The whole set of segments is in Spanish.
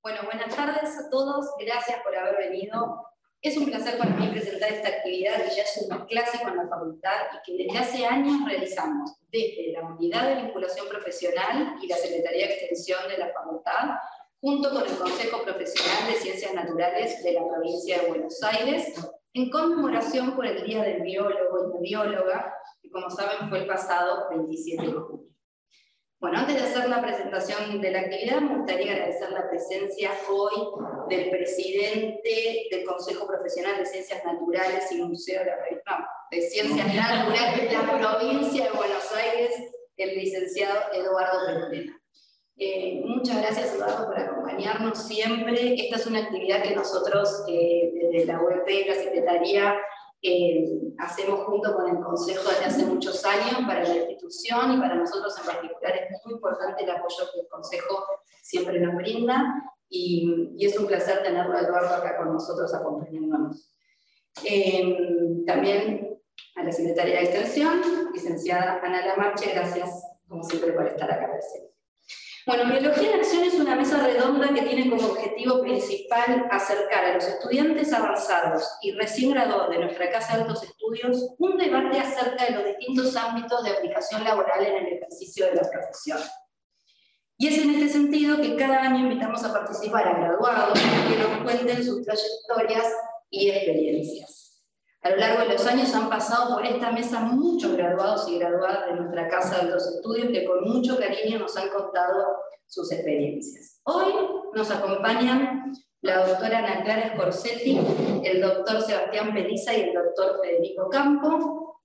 Bueno, buenas tardes a todos, gracias por haber venido. Es un placer para mí presentar esta actividad que ya es un clásico en la facultad y que desde hace años realizamos desde la Unidad de Vinculación Profesional y la Secretaría de Extensión de la facultad, junto con el Consejo Profesional de Ciencias Naturales de la provincia de Buenos Aires, en conmemoración por el Día del Biólogo y la Bióloga, que como saben fue el pasado 27 de junio. Bueno, antes de hacer la presentación de la actividad, me gustaría agradecer la presencia hoy del presidente del Consejo Profesional de Ciencias Naturales y Museo de Ciencias Naturales de la provincia de Buenos Aires, el licenciado Eduardo Perurena. Muchas gracias, Eduardo, por acompañarnos siempre. Esta es una actividad que nosotros, desde la UEP y la Secretaría, hacemos junto con el Consejo desde hace muchos años para la institución y para nosotros en particular es muy importante el apoyo que el Consejo siempre nos brinda y es un placer tenerlo a Eduardo acá con nosotros acompañándonos. También a la Secretaría de Extensión, licenciada Ana Lamarche, gracias como siempre por estar acá presente. Bueno, Biología en Acción es una mesa redonda que tiene como objetivo principal acercar a los estudiantes avanzados y recién graduados de nuestra Casa de Altos Estudios un debate acerca de los distintos ámbitos de aplicación laboral en el ejercicio de la profesión. Y es en este sentido que cada año invitamos a participar a graduados que nos cuenten sus trayectorias y experiencias. A lo largo de los años han pasado por esta mesa muchos graduados y graduadas de nuestra Casa de Altos Estudios que con mucho cariño nos han contado sus experiencias. Hoy nos acompañan la doctora Ana Clara Scorsetti, el doctor Sebastián Peliza y el doctor Federico Campo.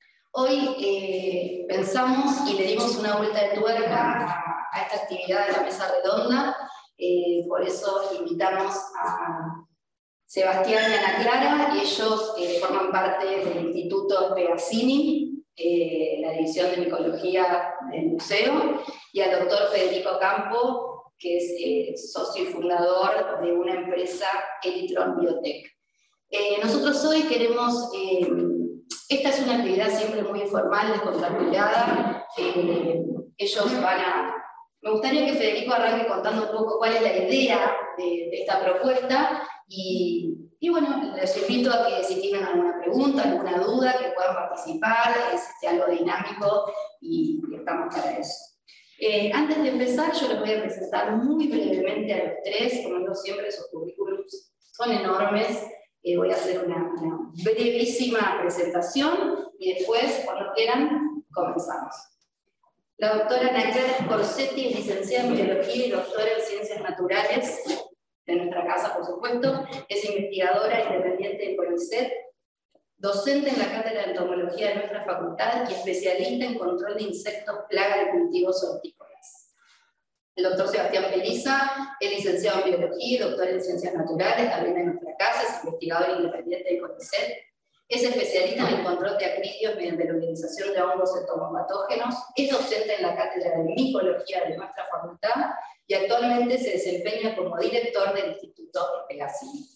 Hoy pensamos y le dimos una vuelta de tuerca a esta actividad de la mesa redonda, por eso invitamos a Sebastián y Ana Clara, y ellos forman parte del Instituto Pegazzini, la División de Micología del Museo, y al doctor Federico Campo, que es socio y fundador de una empresa, Elitron Biotech. Nosotros hoy queremos, esta es una actividad siempre muy informal, descontracturada, ellos van a... Me gustaría que Federico arranque contando un poco cuál es la idea de esta propuesta, y bueno, les invito a que si tienen alguna pregunta, alguna duda, que puedan participar, es algo dinámico y estamos para eso. Antes de empezar, yo les voy a presentar muy brevemente a los tres, como digo siempre, sus currículums son enormes, voy a hacer una brevísima presentación y después, cuando quieran, comenzamos. La doctora Ana Clara Scorsetti es licenciada en Biología y doctora en Ciencias Naturales, de nuestra casa, por supuesto, es investigadora independiente de CONICET, docente en la Cátedra de Entomología de nuestra facultad y especialista en control de insectos, plagas de cultivos hortícolas. El doctor Sebastián Peliza es licenciado en Biología y doctor en Ciencias Naturales, también de nuestra casa, es investigador independiente de CONICET, es especialista en el control de acridios mediante la utilización de hongos entomopatógenos, es docente en la Cátedra de Micología de nuestra facultad y actualmente se desempeña como director del Instituto Pegazzini.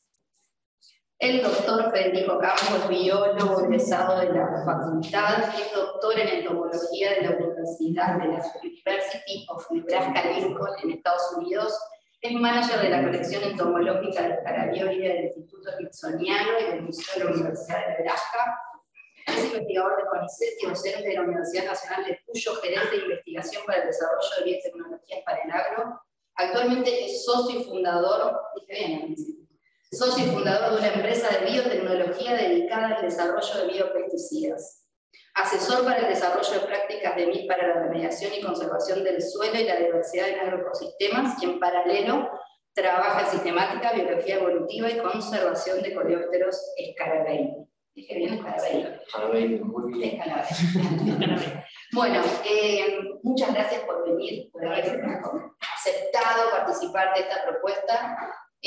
El doctor Federico Campo es biólogo egresado de la facultad, es doctor en entomología de la Universidad de la University of Nebraska-Lincoln en Estados Unidos, es manager de la colección entomológica de Carabioide del Instituto Smithsoniano y del Museo de la Universidad de Nebraska, es investigador de CONICET y docente de la Universidad Nacional de Cuyo, gerente de investigación para el desarrollo de biotecnologías para el agro. Actualmente es socio y fundador, socio y fundador de una empresa de biotecnología dedicada al desarrollo de biopesticidas. Asesor para el desarrollo de prácticas de MIT para la remediación y conservación del suelo y la diversidad en agroecosistemas, y en paralelo trabaja en sistemática, biología evolutiva y conservación de coleópteros escarabeini. Dije bien, escarabeini. Muy bien. Escarabeini. Bueno, muchas gracias por venir, por haber aceptado participar de esta propuesta.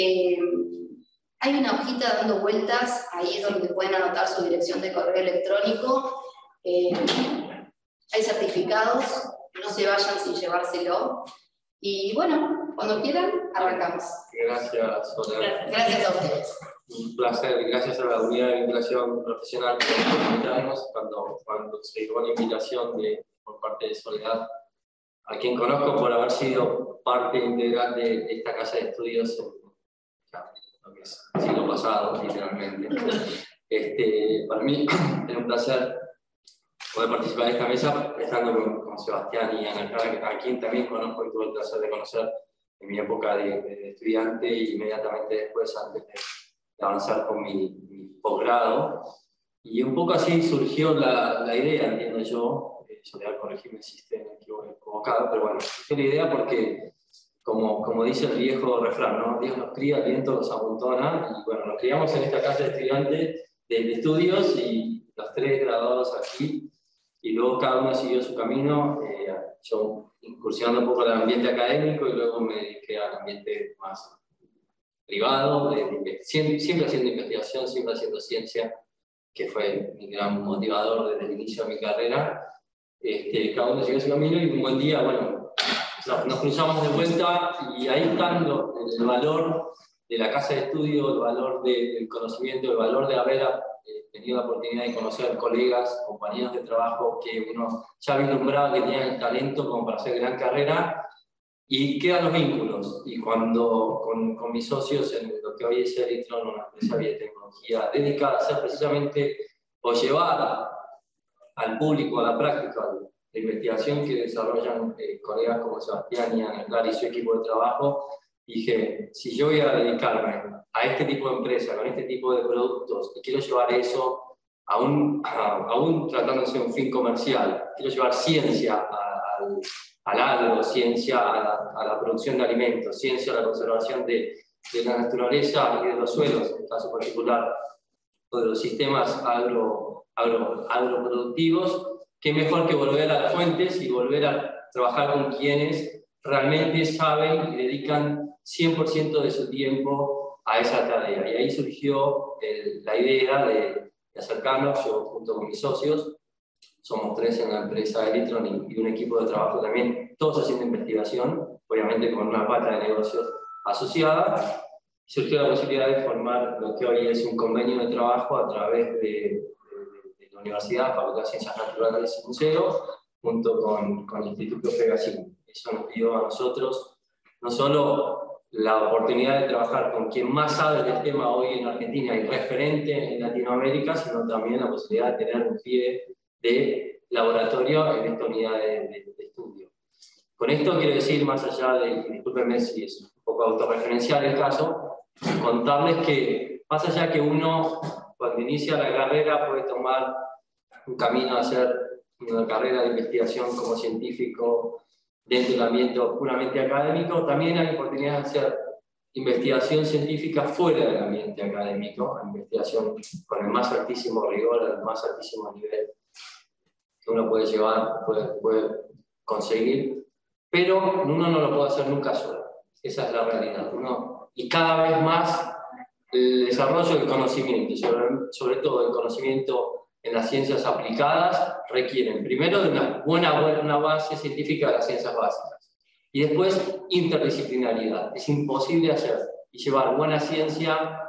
Hay una hojita dando vueltas, ahí es donde pueden anotar su dirección de correo electrónico. Hay certificados, no se vayan sin llevárselo. Y bueno, cuando quieran, arrancamos. Gracias, Soledad. Gracias a ustedes. Un placer, gracias a la Unidad de Vinculación Profesional por invitarnos cuando se llegó la invitación por parte de Soledad, a quien conozco por haber sido parte integral de esta casa de estudios en lo que es el siglo pasado, literalmente. Para mí es un placer poder participar en esta mesa, estando con Sebastián y Ana Clara, a quien también conozco y tuve el placer de conocer en mi época de estudiante y inmediatamente después, antes de avanzar con mi posgrado. Y un poco así surgió la idea, entiendo yo, Soledad, corregirme si estoy equivocado, pero bueno, surgió la idea porque, como dice el viejo refrán, ¿no? Dios nos cría, el viento los amontona, y bueno, nos criamos en esta casa de estudiantes de estudios y los 3 graduados aquí, y luego cada uno siguió su camino, yo incursionando un poco en el ambiente académico y luego me dediqué al ambiente más privado, siempre haciendo investigación, siempre haciendo ciencia, que fue mi gran motivador desde el inicio de mi carrera. Cada uno siguió su camino y un buen día, bueno, nos cruzamos de vuelta y ahí estando el valor de la casa de estudio, el valor del conocimiento, el valor de haber tenido la oportunidad de conocer colegas, compañeros de trabajo que uno ya vislumbraba que tenían el talento como para hacer gran carrera, y quedan los vínculos. Y cuando con mis socios en lo que hoy es Eritron, una empresa de biotecnología dedicada a hacer precisamente o llevar al público, a la práctica, la investigación que desarrollan colegas como Sebastián y Ana Clara y su equipo de trabajo, dije, si yo voy a dedicarme a este tipo de empresa, con este tipo de productos, y quiero llevar eso, aún tratándose de un fin comercial, quiero llevar ciencia al agro, ciencia a la producción de alimentos, ciencia a la conservación de la naturaleza y de los suelos, en el caso particular, o de los sistemas agroproductivos, qué mejor que volver a las fuentes y volver a trabajar con quienes realmente saben y dedican 100% de su tiempo a esa tarea. Y ahí surgió la idea de acercarnos, yo junto con mis socios, somos 3 en la empresa Eritron y un equipo de trabajo también, todos haciendo investigación, obviamente con una pata de negocios asociada. Surgió la posibilidad de formar lo que hoy es un convenio de trabajo a través de la Universidad, Facultad de Ciencias Naturales y Museo, junto con el Instituto Pegasin. Eso nos dio a nosotros no solo la oportunidad de trabajar con quien más sabe del tema hoy en Argentina y referente en Latinoamérica, sino también la posibilidad de tener un pie de laboratorio en esta unidad de estudio. Con esto quiero decir, más allá de, discúlpenme si es un poco autorreferencial el caso, contarles que más allá que uno cuando inicia la carrera puede tomar un camino a hacer una carrera de investigación como científico dentro del ambiente puramente académico, también hay oportunidad de hacer investigación científica fuera del ambiente académico, investigación con el más altísimo rigor, el más altísimo nivel que uno puede llevar, puede conseguir, pero uno no lo puede hacer nunca solo. Esa es la realidad. Y cada vez más el desarrollo del conocimiento, sobre todo el conocimiento en las ciencias aplicadas, requieren primero de una base científica de las ciencias básicas y después interdisciplinaridad. Es imposible hacer y llevar buena ciencia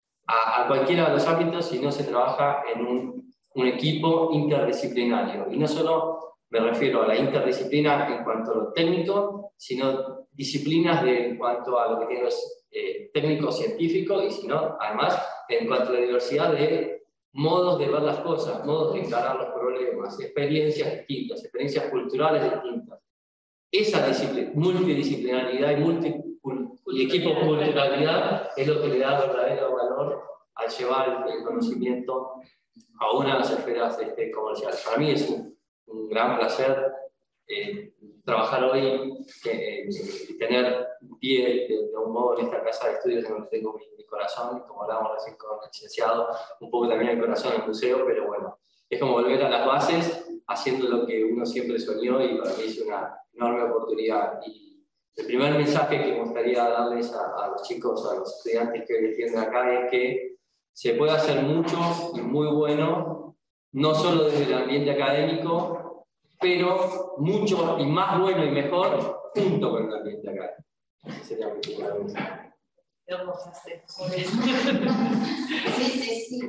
a cualquiera de los ámbitos si no se trabaja en un equipo interdisciplinario. Y no solo me refiero a la interdisciplina en cuanto a lo técnico, sino disciplinas en cuanto a lo que tiene los técnicos científicos y sino, además, en cuanto a la diversidad de modos de ver las cosas, modos de encarar los problemas, experiencias distintas, experiencias culturales distintas. Esa multidisciplinaridad y equipo-culturalidad es lo que le da verdadero valor al llevar el conocimiento a una de las esferas comerciales. Para mí es un gran placer trabajar hoy y tener un pie de un modo en esta casa de estudios en donde tengo mi corazón, como hablábamos recién con el licenciado, un poco también el corazón en el museo, pero bueno, es como volver a las bases haciendo lo que uno siempre soñó y para mí es una enorme oportunidad. Y el primer mensaje que me gustaría darles a los chicos, a los estudiantes que hoy defienden acá es que se puede hacer mucho y muy bueno, no solo desde el ambiente académico, pero mucho y más bueno y mejor junto con el ambiente académico. Ese sería mi primer mensaje. ¿Qué vamos a hacer? Sí.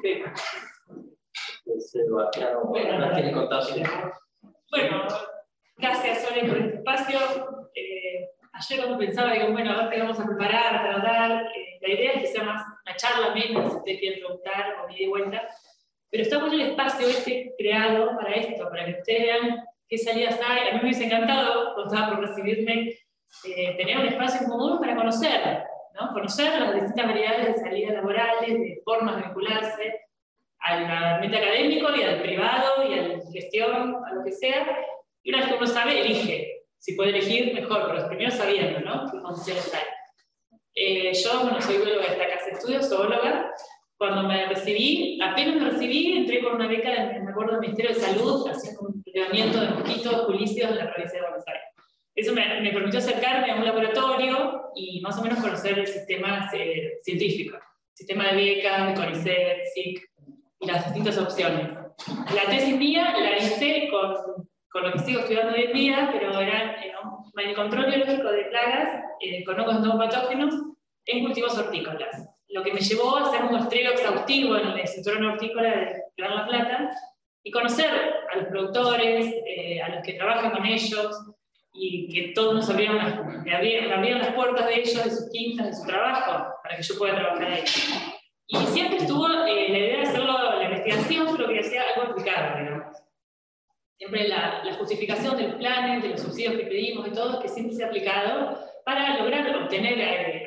Sebastián, bueno, ¿quieren contarse? Bueno, gracias Sole por este espacio. ayer cuando pensaba, digo, bueno, a ver qué vamos a preparar para dar, la idea es que sea más una charla menos, si ustedes quieren preguntar o ida y vuelta, pero está bueno el espacio creado para esto, para que ustedes vean qué salidas hay. A mí me hubiese encantado, cuando estaba por recibirme, tener un espacio en común para conocer, ¿no? Conocer las distintas variedades de salidas laborales, de formas de vincularse al ambiente académico y al privado y a la gestión, a lo que sea. Y una vez que uno sabe, elige. Si puede elegir, mejor, pero primero sabiendo, ¿no?, qué condiciones hay. Yo, bueno, soy bióloga de esta casa de estudios, zoóloga. Cuando me recibí, apenas me recibí, entré con una beca, me acuerdo, del Ministerio de Salud, haciendo un entrenamiento de mosquitos pulícidos en la provincia de Buenos Aires. Eso me permitió acercarme a un laboratorio y más o menos conocer el sistema científico, sistema de becas, de CONICET, SIC, y las distintas opciones. La tesis mía la hice con lo que sigo estudiando hoy en día, pero era el control biológico de plagas con hongos entomopatógenos en cultivos hortícolas. Lo que me llevó a hacer un muestreo exhaustivo en el cinturón hortícola de Mar del Plata y conocer a los productores, a los que trabajan con ellos, y que todos nos me abrieron las puertas de ellos, de sus quintas, de su trabajo, para que yo pueda trabajar ahí. Y siempre estuvo la idea de hacerlo, la investigación, pero que hacía algo aplicado, digamos. Siempre la justificación de los planes, de los subsidios que pedimos y todo, que siempre se ha aplicado para lograr obtener,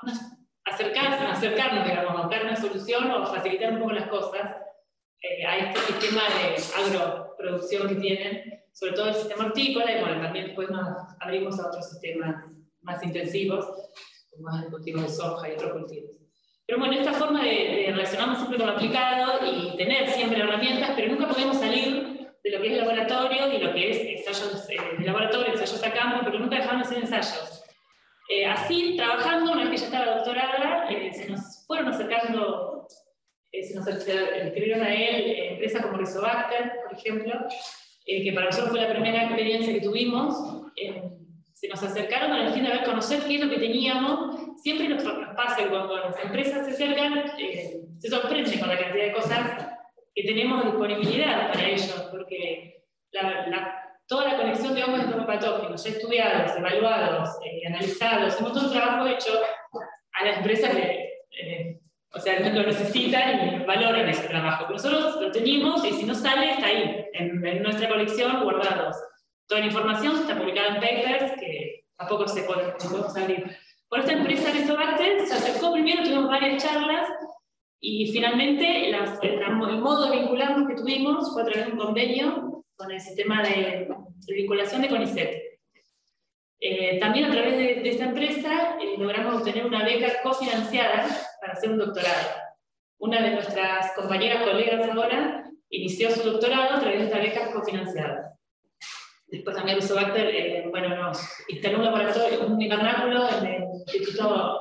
acercarnos, digamos, a buscar una solución o facilitar un poco las cosas a este sistema de agroproducción que tienen, sobre todo el sistema hortícola, y bueno, también después nos abrimos a otros sistemas más intensivos, como el cultivo de soja y otros cultivos. Pero bueno, esta forma de relacionarnos siempre con lo aplicado y tener siempre herramientas, pero nunca podemos salir de lo que es el laboratorio y lo que es ensayos de laboratorio, ensayos a campo, pero nunca dejamos de hacer ensayos. Así, trabajando, una vez que ya estaba doctorada, se nos fueron acercando, se nos escribieron a él empresas como Rizobacter, por ejemplo, que para nosotros fue la primera experiencia que tuvimos. Se nos acercaron con el fin de conocer qué es lo que teníamos. Siempre nos pasa que cuando las empresas se acercan, se sorprenden con la cantidad de cosas que tenemos de disponibilidad para ellos, porque toda la conexión de hongos entomopatógenos, ya estudiados, evaluados, analizados, un montón de trabajo hecho a las empresas que lo necesitan y valoran ese trabajo. Pero nosotros lo tenemos y si no sale, está ahí, en nuestra colección, guardados. Toda la información está publicada en papers que tampoco se puede salir. Por esta empresa Rizobacter se acercó primero, tuvimos varias charlas y finalmente el modo de vincularnos que tuvimos fue a través de un convenio con el sistema de vinculación de CONICET. También a través de esta empresa logramos obtener una beca cofinanciada para hacer un doctorado. Una de nuestras compañeras, colegas ahora, inició su doctorado a través de esta beca cofinanciada. Después también Rizobacter nos instaló un laboratorio, un invernáculo en el instituto,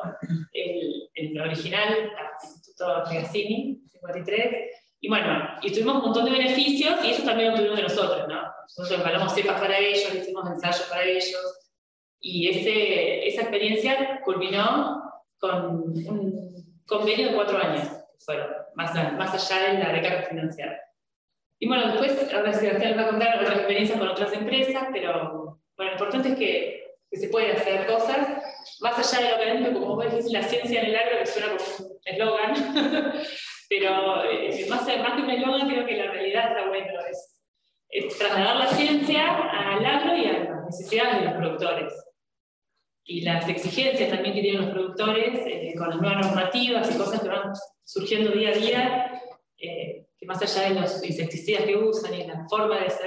el original, el Instituto Pegazzini, 53. Y bueno, y tuvimos un montón de beneficios y ellos también lo tuvieron de nosotros, ¿no? Nosotros instalamos cepas para ellos, hicimos ensayos para ellos. Y esa experiencia culminó con un convenio de 4 años, más allá de la beca financiada. Y bueno, después, ahora Sebastián va a contar otras experiencias con otras empresas, pero bueno, lo importante es que se puede hacer cosas, más allá de lo académico, como vos decís, la ciencia en el agro, que suena como un eslogan, pero más que un eslogan, creo que la realidad está bueno, es trasladar la ciencia al agro y a las necesidades de los productores. Y las exigencias también que tienen los productores con las nuevas normativas y cosas que van surgiendo día a día, que más allá de los insecticidas que usan y la forma de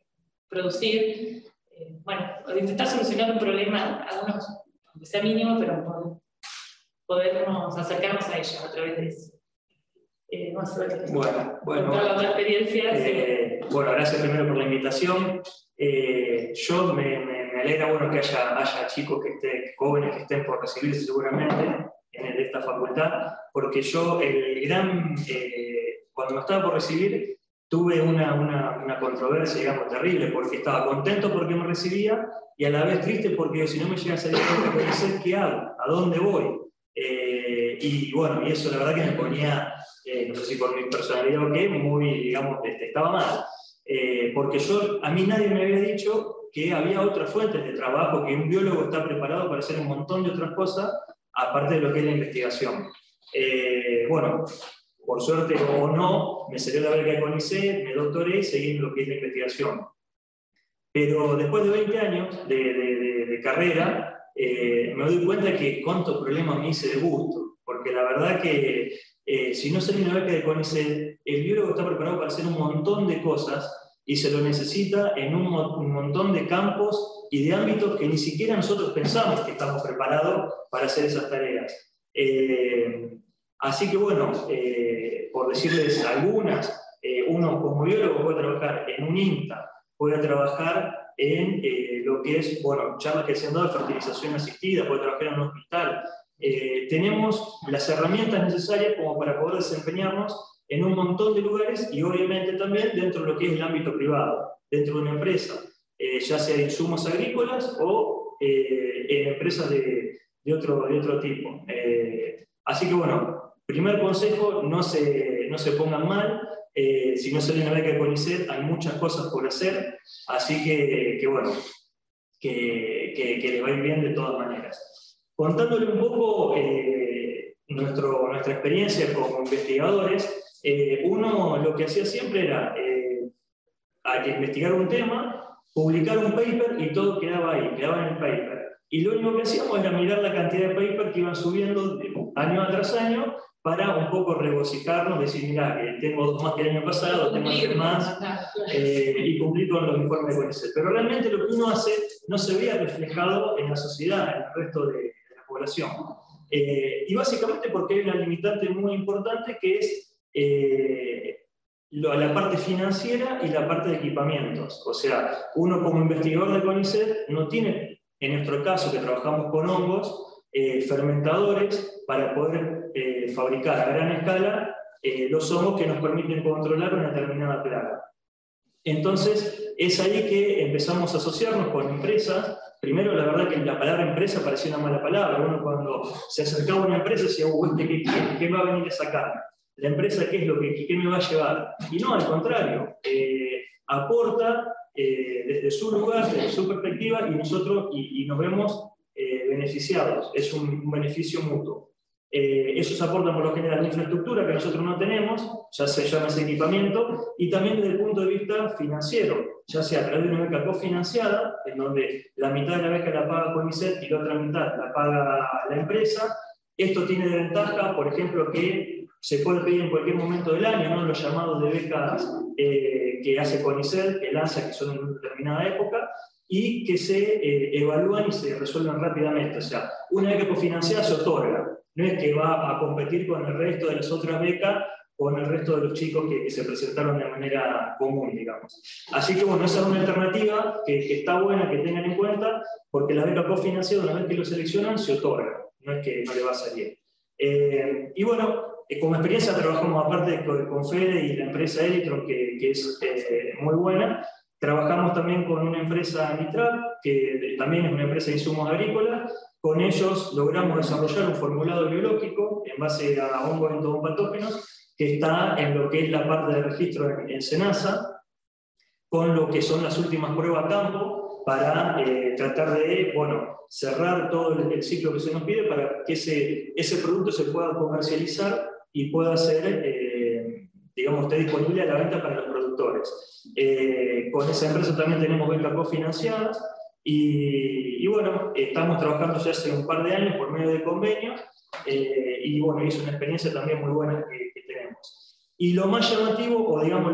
producir, de intentar solucionar un problema, algunos, aunque sea mínimo, pero podernos acercarnos a ellos a través de eso. Bueno, otra experiencia. Bueno, gracias primero por la invitación. Yo me alegra que haya chicos jóvenes que estén por recibirse seguramente en esta facultad, porque yo cuando me estaba por recibir tuve una controversia, digamos, terrible, porque estaba contento porque me recibía y a la vez triste porque si no me llega a salir a ¿qué hago? ¿A dónde voy? Y bueno, y eso la verdad que me ponía, no sé si por mi personalidad o qué, muy, digamos, estaba mal. Porque a mí nadie me había dicho que había otras fuentes de trabajo, que un biólogo está preparado para hacer un montón de otras cosas, aparte de lo que es la investigación. Bueno, por suerte o no, me salió la beca de CONICET, me doctoré y seguí en lo que es la investigación. Pero después de 20 años de carrera, me doy cuenta que cuántos problemas me hice de gusto, porque la verdad que si no sale una beca de CONICET, el biólogo está preparado para hacer un montón de cosas y se lo necesita en un montón de campos y de ámbitos que ni siquiera nosotros pensamos que estamos preparados para hacer esas tareas. Así que bueno, por decirles algunas, uno como biólogo puede trabajar en un INTA, puede trabajar en lo que es, bueno, charlas que se han dado de fertilización asistida, puede trabajar en un hospital. Tenemos las herramientas necesarias como para poder desempeñarnos en un montón de lugares y obviamente también dentro de lo que es el ámbito privado, dentro de una empresa, ya sea de insumos agrícolas o en empresas de otro tipo. Así que bueno, primer consejo, no se pongan mal. Si no sale una beca de CONICET, hay muchas cosas por hacer, así que bueno, que les va a ir bien de todas maneras. Contándole un poco nuestra experiencia como investigadores, uno lo que hacía siempre era investigar un tema, publicar un paper y todo quedaba ahí, quedaba en el paper. Y lo único que hacíamos era mirar la cantidad de papers que iban subiendo año tras año para un poco regocijarnos, decir, mira, tengo 2 más que el año pasado, tengo 3 más, y cumplir con los informes de CONICET. Pero realmente lo que uno hace no se veía reflejado en la sociedad, en el resto de la población. Y básicamente porque hay una limitante muy importante que es la parte financiera y la parte de equipamientos. O sea, uno como investigador de CONICET no tiene, en nuestro caso que trabajamos con hongos, fermentadores para poder fabricar a gran escala los hongos que nos permiten controlar una determinada plaga. Entonces, es ahí que empezamos a asociarnos con empresas. Primero, la verdad que la palabra empresa parecía una mala palabra. Uno cuando se acercaba a una empresa decía, ¿qué va a venir a sacar? La empresa, ¿qué es lo que me va a llevar? Y no, al contrario, aporta desde su lugar, desde su perspectiva, y nosotros y nos vemos beneficiados. Es un beneficio mutuo. Esos aportan por lo general infraestructura que nosotros no tenemos, ya se llama ese equipamiento, y también desde el punto de vista financiero, ya sea a través de una beca cofinanciada, en donde la mitad de la beca la paga CONICET y la otra mitad la paga la empresa. Esto tiene de ventaja, por ejemplo, que se puede pedir en cualquier momento del año, ¿no? Los llamados de becas que hace CONICET, que lanza, que son en una determinada época, y que se evalúan y se resuelven rápidamente. O sea, una beca cofinanciada se otorga. No es que va a competir con el resto de las otras becas, con el resto de los chicos que se presentaron de manera común, digamos. Así que bueno, esa es una alternativa que está buena que tengan en cuenta, porque la beca cofinanciada, una vez que lo seleccionan, se otorga. No es que no le va a salir. Y bueno, como experiencia trabajamos aparte con Fede y la empresa Elitron, que es muy buena. Trabajamos también con una empresa Nitrat, que también es una empresa de insumos agrícolas. Con ellos logramos desarrollar un formulado biológico en base a hongos entomopatógenos que está en lo que es la parte de registro en SENASA, con lo que son las últimas pruebas a campo para tratar de cerrar todo el ciclo que se nos pide para que ese producto se pueda comercializar y pueda ser, esté disponible a la venta para los productores. Con esa empresa también tenemos becas cofinanciadas. Y bueno, estamos trabajando ya hace un par de años por medio de convenios y bueno, es una experiencia también muy buena que tenemos. Y lo más llamativo, o digamos,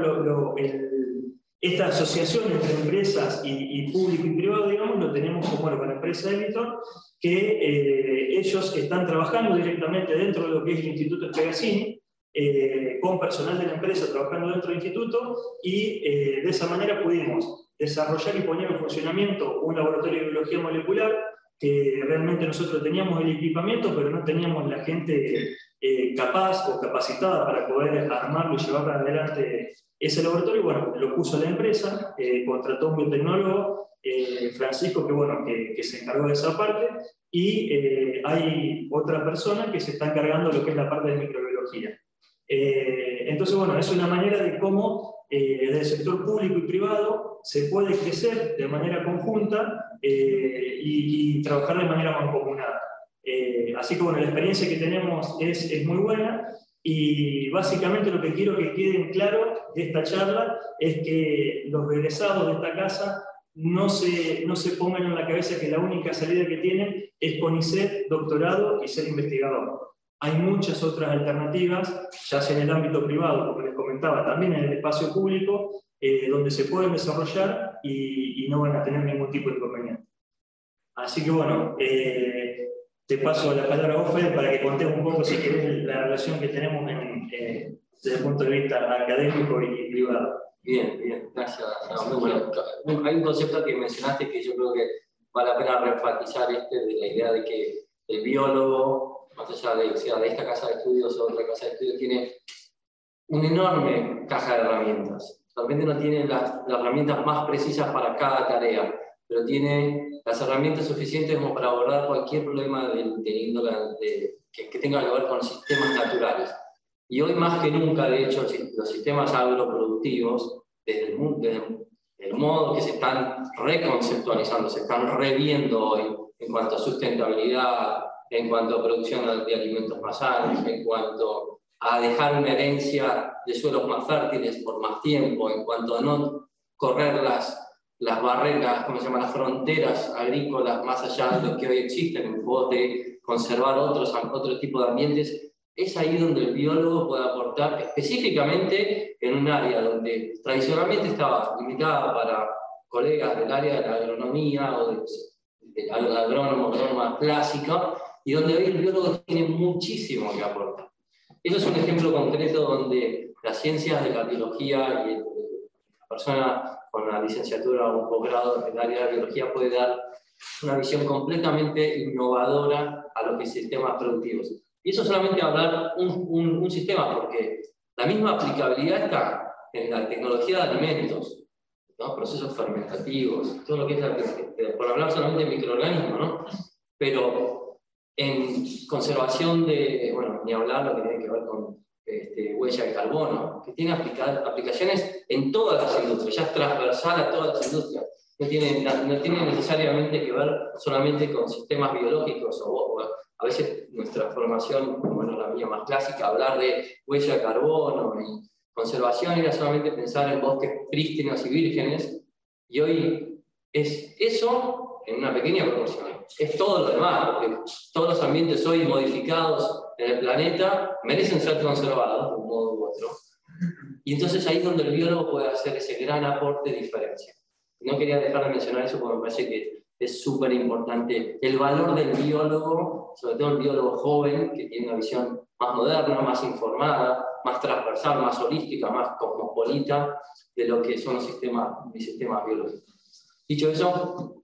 esta asociación entre empresas y público y privado, digamos, lo tenemos con la empresa Elitron, que ellos están trabajando directamente dentro de lo que es el Instituto Spegazzini, con personal de la empresa trabajando dentro del instituto, y de esa manera pudimos desarrollar y poner en funcionamiento un laboratorio de biología molecular, que realmente nosotros teníamos el equipamiento, pero no teníamos la gente capaz o capacitada para poder armarlo y llevar para adelante ese laboratorio. Bueno, lo puso la empresa, contrató un biotecnólogo, Francisco, que se encargó de esa parte, y hay otra persona que se está encargando de lo que es la parte de microbiología. Entonces, bueno, es una manera de cómo desde el sector público y privado se puede crecer de manera conjunta y trabajar de manera mancomunada. Así que bueno, la experiencia que tenemos es muy buena y básicamente lo que quiero que quede claro de esta charla es que los egresados de esta casa no se pongan en la cabeza que la única salida que tienen es CONICET, doctorado y ser investigador. Hay muchas otras alternativas, ya sea en el ámbito privado, como les comentaba, también en el espacio público, donde se pueden desarrollar y no van a tener ningún tipo de inconveniente. Así que bueno, te paso la palabra a vos, Fede, para que contes un poco, si querés, la relación que tenemos desde el punto de vista académico y privado. Bien, bien, gracias. No, muy bueno. Hay un concepto que mencionaste que yo creo que vale la pena reenfatizar, de la idea de que el biólogo, más allá de que sea de esta casa de estudios o otra casa de estudios, tiene una enorme caja de herramientas. Realmente no tiene las herramientas más precisas para cada tarea, pero tiene las herramientas suficientes como para abordar cualquier problema que tenga que ver con sistemas naturales. Y hoy más que nunca, de hecho, los sistemas agroproductivos, desde el modo que se están reconceptualizando, se están reviendo hoy en cuanto a sustentabilidad, en cuanto a producción de alimentos más sanos, en cuanto a dejar una herencia de suelos más fértiles por más tiempo, en cuanto a no correr las barreras, ¿cómo se llama?, las fronteras agrícolas más allá de lo que hoy existen, en pos de conservar otro tipo de ambientes. Es ahí donde el biólogo puede aportar específicamente en un área donde tradicionalmente estaba limitada para colegas del área de la agronomía o del agrónoma clásica, y donde hoy el biólogo tiene muchísimo que aportar. Eso es un ejemplo concreto donde las ciencias de la biología y la persona con la licenciatura o un posgrado en el área de la biología puede dar una visión completamente innovadora a los sistemas productivos. Y eso solamente hablar un sistema, porque la misma aplicabilidad está en la tecnología de alimentos, ¿no? Procesos fermentativos, todo lo que es, por hablar solamente de microorganismos, ¿no? Pero en conservación bueno, ni hablar lo que tiene que ver con huella de carbono, que tiene aplicaciones en todas las industrias, ya es transversal a todas las industrias. No tiene necesariamente que ver solamente con sistemas biológicos o a veces nuestra formación, bueno, la mía más clásica, hablar de huella de carbono y conservación era solamente pensar en bosques prístinos y vírgenes, y hoy es eso en una pequeña proporción. Es todo lo demás, porque todos los ambientes hoy modificados en el planeta merecen ser conservados de un modo u otro. Y entonces ahí es donde el biólogo puede hacer ese gran aporte de diferencia. No quería dejar de mencionar eso porque me parece que es súper importante el valor del biólogo, sobre todo el biólogo joven, que tiene una visión más moderna, más informada, más transversal, más holística, más cosmopolita de lo que son los sistemas biológicos. Dicho eso,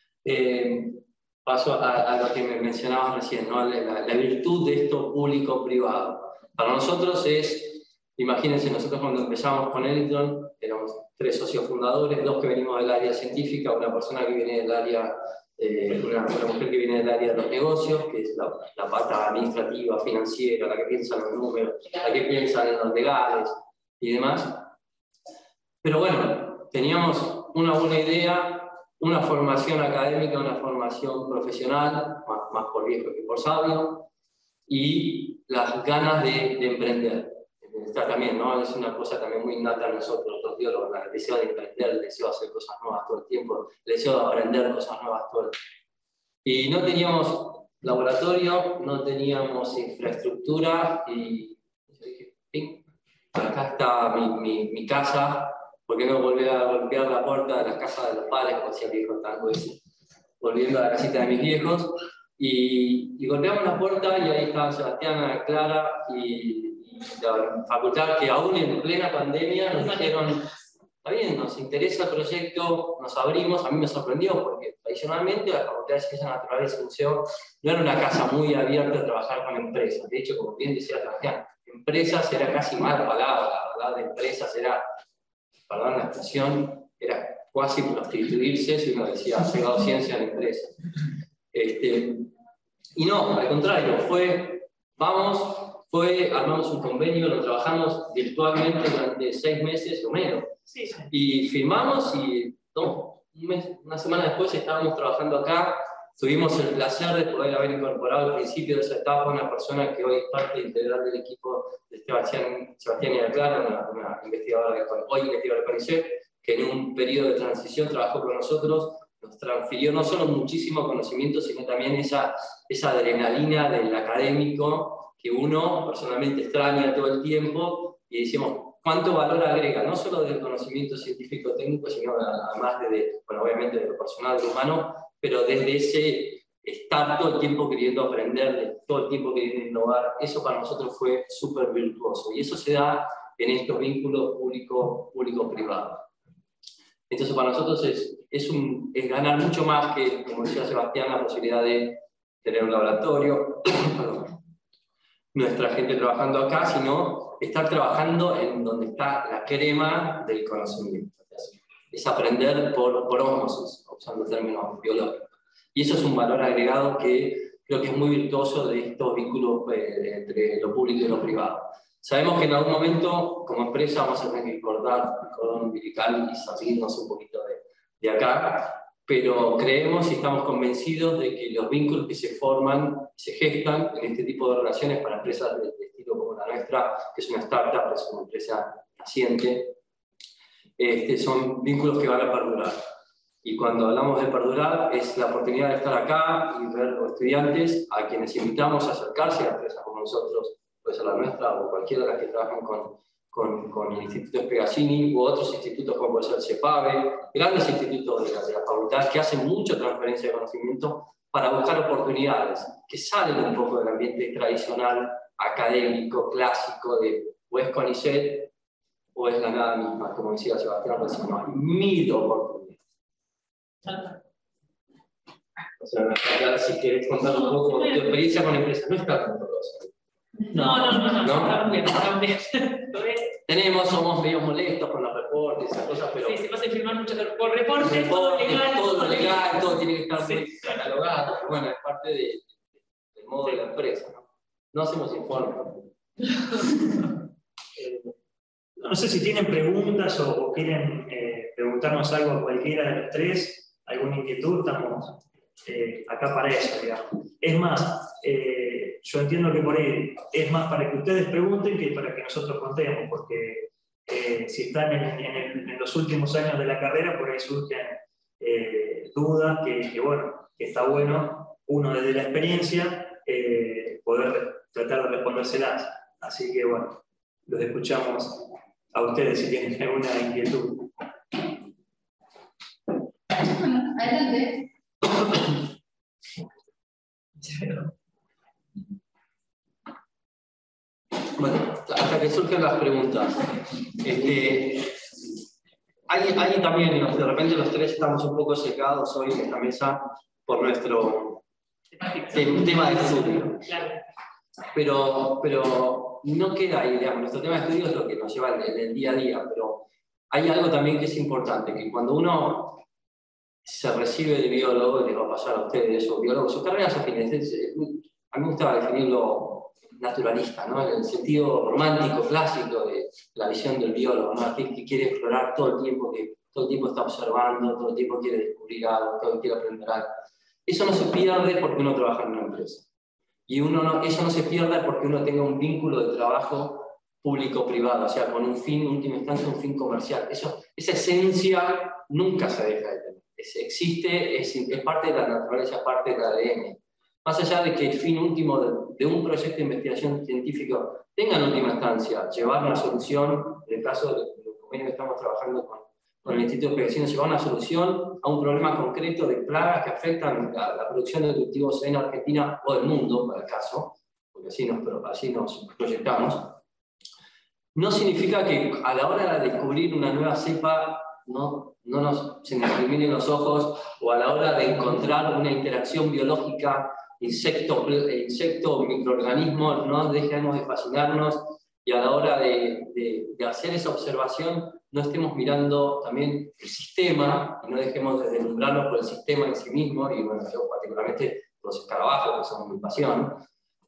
paso a lo que me mencionabas recién, ¿no? La virtud de esto público-privado. Para nosotros imagínense, nosotros cuando empezamos con Elitron, éramos 3 socios fundadores, 2 que venimos del área científica, una persona que viene del área, una mujer que viene del área de los negocios, que es la pata administrativa, financiera, la que piensa en los números, la que piensa en los legales y demás. Pero bueno, teníamos una buena idea, una formación académica, una formación profesional, más por viejo que por sabio, y las ganas de emprender. Está también, ¿no? Es una cosa también muy innata a nosotros, los biólogos, el deseo de emprender, el deseo de hacer cosas nuevas todo el tiempo, el deseo de aprender cosas nuevas todo el tiempo. Y no teníamos laboratorio, no teníamos infraestructura, y yo dije, ¡ping! Acá está mi casa, ¿por qué no volver a golpear la puerta de las casas de los padres, como decía el viejo tango ese? Volviendo a la casita de mis viejos, y golpeamos la puerta, y ahí estaban Sebastián, Clara y la facultad, que aún en plena pandemia nos dijeron, está bien, nos interesa el proyecto, nos abrimos. A mí me sorprendió porque tradicionalmente la Facultad de Ciencias Naturales y Museo no era una casa muy abierta a trabajar con empresas. De hecho, como bien decía Sebastián, empresas era casi mala palabra, la verdad, de empresas era, perdón la expresión, era casi prostituirse si uno decía, ha llegado ciencia a la empresa. Y no, al contrario, vamos, armamos un convenio, lo trabajamos virtualmente durante 6 meses o menos. Sí. Y firmamos y una semana después estábamos trabajando acá. Tuvimos el placer de poder haber incorporado al principio de esa etapa una persona que hoy es parte integral del equipo de Sebastián Inaclara, una investigadora hoy investigadora de CONICET, que en un periodo de transición trabajó con nosotros, nos transfirió no solo muchísimo conocimiento, sino también esa adrenalina del académico que uno personalmente extraña todo el tiempo, y decimos, ¿cuánto valor agrega? No solo del conocimiento científico-técnico, sino además obviamente de lo personal, de lo humano, pero desde ese estar todo el tiempo queriendo aprender, todo el tiempo queriendo innovar. Eso para nosotros fue súper virtuoso, y eso se da en estos vínculos público-privado. Entonces para nosotros es ganar mucho más que, como decía Sebastián, la posibilidad de tener un laboratorio, nuestra gente trabajando acá, sino estar trabajando en donde está la crema del conocimiento. Es aprender por ósmosis, usando términos biológicos. Y eso es un valor agregado que creo que es muy virtuoso de estos vínculos entre lo público y lo privado. Sabemos que en algún momento, como empresa, vamos a tener que cortar el cordón umbilical y salirnos un poquito de acá, pero creemos y estamos convencidos de que los vínculos que se forman, se gestan en este tipo de relaciones para empresas de estilo como la nuestra, que es una startup, es una empresa naciente, son vínculos que van a perdurar. Y cuando hablamos de perdurar, es la oportunidad de estar acá y ver a los estudiantes a quienes invitamos a acercarse a empresas como nosotros, puede ser la nuestra o cualquiera de las que trabajan con el Instituto Pegazzini u otros institutos como puede ser el CEPAVE, grandes institutos de la facultad que hacen mucha transferencia de conocimiento para buscar oportunidades que salen un poco del ambiente tradicional, académico, clásico, de o es CONICET o es la nada misma, como decía Sebastián, pues no hay 1000 oportunidades. O sea, si querés contar un poco tu experiencia con empresas, no está tan dolorosa. No, estamos bien. Somos medio molestos con los reportes, esas cosas, pero... Sí, se pasa a firmar mucho por reportes, todo lo legal, todo tiene que estar muy catalogado, pero bueno, es parte del modo de la empresa, ¿no? No hacemos informes. No sé si tienen preguntas o quieren preguntarnos algo a cualquiera de los tres, alguna inquietud, estamos acá para eso, digamos. Es más, yo entiendo que por ahí es más para que ustedes pregunten que para que nosotros contemos, porque si están en los últimos años de la carrera, por ahí surgen dudas que está bueno uno desde la experiencia poder tratar de respondérselas. Así que bueno, los escuchamos a ustedes si tienen alguna inquietud. Adelante. Bueno, hasta que surgen las preguntas. Hay también, de repente los tres estamos un poco secados hoy en esta mesa por nuestro tema de estudio. Pero no queda ahí, digamos, nuestro tema de estudio es lo que nos lleva en el día a día, pero hay algo también que es importante, que cuando uno se recibe de biólogo, les va a pasar a ustedes, o biólogo, sus carreras afines, a mí me gusta definirlo naturalista, ¿no? En el sentido romántico, clásico de la visión del biólogo, ¿no? Aquel que quiere explorar todo el tiempo, que todo el tiempo está observando, todo el tiempo quiere descubrir algo, todo el tiempo quiere aprender algo. Eso no se pierde porque uno trabaja en una empresa. Y eso no se pierde porque uno tenga un vínculo de trabajo público-privado, o sea, con un fin, en última instancia, un fin comercial. Esa esencia nunca se deja de tener. Existe, es parte de la naturaleza, es parte del ADN. Más allá de que el fin último de un proyecto de investigación científico tenga en última instancia llevar una solución, en el caso del convenio que estamos trabajando con el Instituto Pegazzini, llevar una solución a un problema concreto de plagas que afectan la producción de cultivos en Argentina o del mundo, para el caso, porque así nos proyectamos, no significa que a la hora de descubrir una nueva cepa se nos iluminen los ojos, o a la hora de encontrar una interacción biológica insecto, microorganismo, no dejemos de fascinarnos, y a la hora de hacer esa observación no estemos mirando también el sistema y no dejemos de deslumbrarnos por el sistema en sí mismo, y bueno, yo particularmente por los escarabajos, que son mi pasión,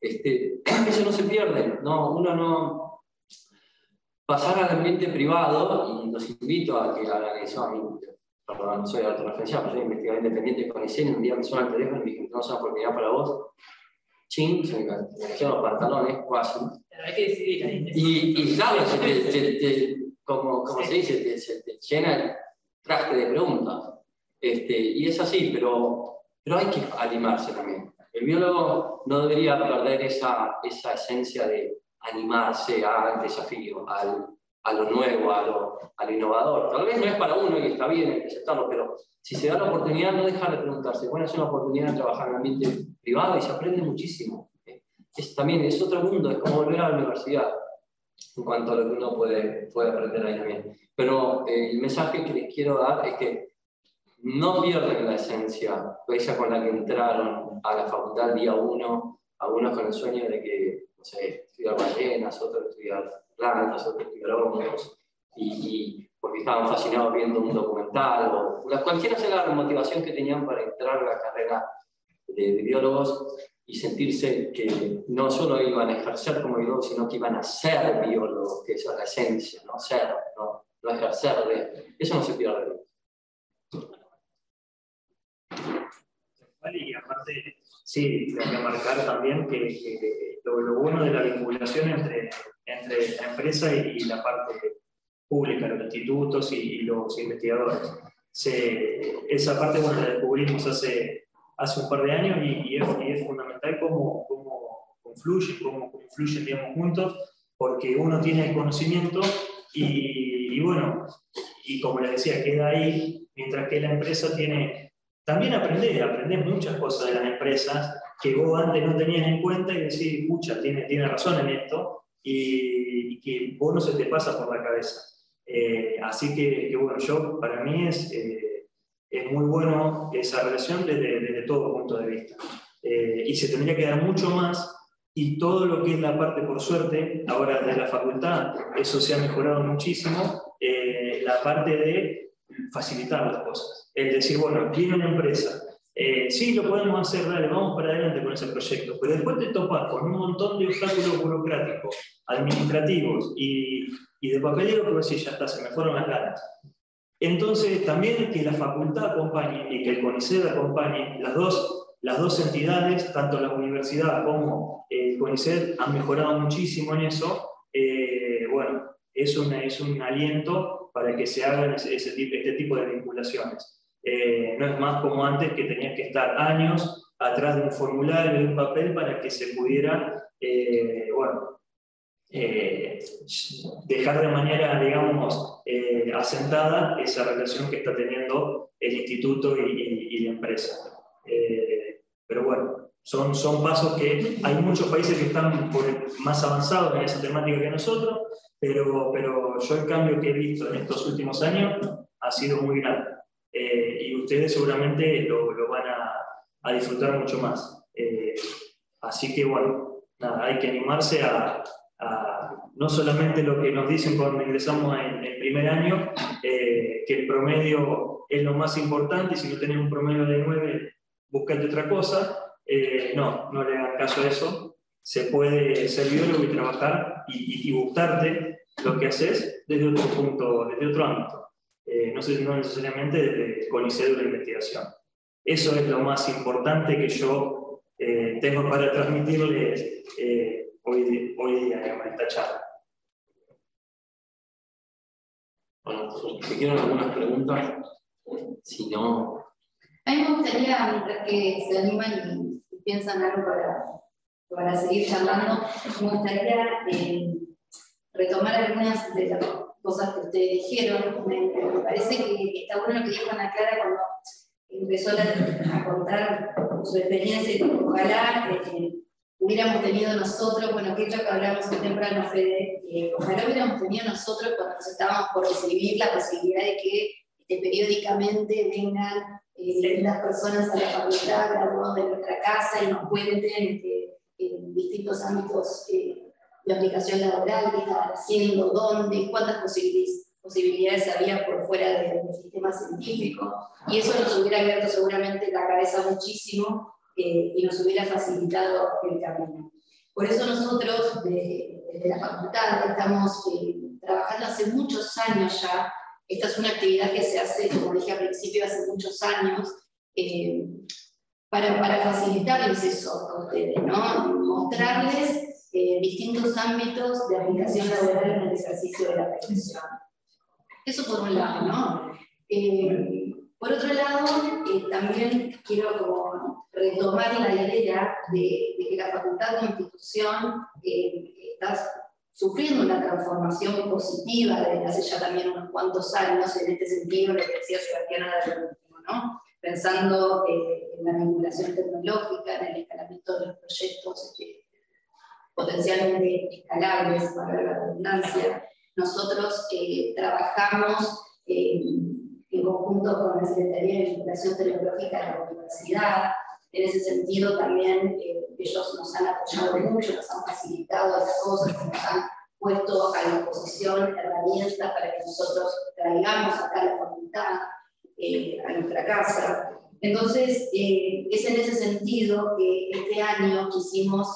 Eso no se pierde, ¿no? Uno no... Pasar al ambiente privado, y los invito a que hagan eso. A mí, perdón, soy autorreferenciado, soy investigador independiente con ICEN, un día me suena el teléfono y me dije, tenemos una oportunidad para vos. Ching, se me cayeron los pantalones, casi. Hay que decidir ahí. Y claro, como se dice, se te llena el traste de preguntas. Y es así, pero hay que animarse también. El biólogo no debería perder esa esencia de animarse al desafío, a lo nuevo, a lo innovador. Tal vez no es para uno y está bien, hay que aceptarlo, pero si se da la oportunidad, no dejar de preguntarse. Bueno, es una oportunidad de trabajar en el ambiente privado y se aprende muchísimo. También es otro mundo, es como volver a la universidad en cuanto a lo que uno puede aprender ahí también. Pero el mensaje que les quiero dar es que no pierden la esencia, esa con la que entraron a la facultad el día 1, algunos con el sueño de que, no sé, estudiar ballenas, otros estudiar plantas, otros estudiar hongos, y porque estaban fascinados viendo un documental, o cualquiera sea la motivación que tenían para entrar a la carrera de biólogos y sentirse que no solo iban a ejercer como biólogos, sino que iban a ser biólogos, que esa es la esencia, ¿no? Ser, no ejercer de... Eso no se pierde. Y aparte, sí, hay que marcar también que lo bueno de la vinculación entre la empresa y la parte pública, los institutos y los investigadores. Esa parte, bueno, la descubrimos hace un par de años y es fundamental cómo confluyen, digamos, juntos, porque uno tiene el conocimiento y bueno, y como les decía, queda ahí, mientras que la empresa tiene... También aprendés muchas cosas de las empresas que vos antes no tenías en cuenta y decís, pucha, tiene razón en esto, y que vos no se te pasa por la cabeza. Así que bueno, para mí es muy bueno esa relación desde todo punto de vista. Y se tendría que dar mucho más, y todo lo que es la parte, por suerte, ahora de la facultad, eso se ha mejorado muchísimo, la parte de facilitar las cosas. Es decir, bueno, viene una empresa, sí, lo podemos hacer, dale, vamos para adelante con ese proyecto, pero después te topas con un montón de obstáculos burocráticos, administrativos y de papelero que vos decís, ya está, se me fueron las ganas. Entonces, también que la facultad acompañe y que el CONICET acompañe, las dos entidades, tanto la universidad como el CONICET, han mejorado muchísimo en eso. Bueno, es un aliento para que se hagan este tipo de vinculaciones. No es más como antes, que tenías que estar años atrás de un formulario, de un papel, para que se pudiera, dejar de manera, digamos, asentada esa relación que está teniendo el instituto y la empresa. Pero bueno, son pasos que hay muchos países que están más avanzados en esa temática que nosotros, pero yo el cambio que he visto en estos últimos años ha sido muy grande. Y ustedes seguramente lo van a disfrutar mucho más. Así que bueno, nada, hay que animarse a no solamente lo que nos dicen cuando ingresamos en el primer año, que el promedio es lo más importante, y si no tenés un promedio de 9, búscate otra cosa. No le hagan caso a eso. Se puede ser biólogo y trabajar y gustarte lo que haces desde otro punto, desde otro ámbito. No necesariamente desde el CONICET de la investigación. Eso es lo más importante que yo tengo para transmitirles hoy día en esta charla. Bueno, si quieren algunas preguntas, si no... A mí me gustaría, mientras que se animan y piensan algo para seguir charlando, me gustaría retomar algunas de las cosas que ustedes dijeron. Me parece que está bueno lo que dijo Ana Clara cuando empezó a contar su experiencia, y ojalá hubiéramos tenido nosotros, bueno, que es lo que hablamos muy temprano, Fede, ojalá hubiéramos tenido nosotros, cuando nos estábamos por recibir, la posibilidad de que periódicamente vengan las personas a la facultad, graduados de nuestra casa, y nos cuenten en distintos ámbitos de aplicación laboral, qué estaban haciendo, dónde, cuántas posibilidades había por fuera del sistema científico, y eso nos hubiera abierto seguramente la cabeza muchísimo y nos hubiera facilitado el camino. Por eso nosotros, desde la facultad, estamos trabajando hace muchos años ya. Esta es una actividad que se hace, como dije al principio, hace muchos años, para facilitarles eso a ustedes, ¿no? Mostrarles distintos ámbitos de aplicación laboral en el ejercicio de la profesión. Eso por un lado, ¿no? Por otro lado, también quiero como retomar la idea de que la facultad como institución está sufriendo una transformación positiva desde hace ya también unos cuantos años, en este sentido, lo que decía Sebastián del último, ¿no? Pensando en la vinculación tecnológica, en el escalamiento de los proyectos potencialmente escalables, para la redundancia. Nosotros trabajamos en conjunto con la Secretaría de Vinculación Tecnológica de la Universidad. En ese sentido también ellos nos han apoyado mucho, nos han facilitado las cosas, nos han puesto a disposición herramientas para que nosotros traigamos acá a la facultad, a nuestra casa. Entonces, es en ese sentido que este año quisimos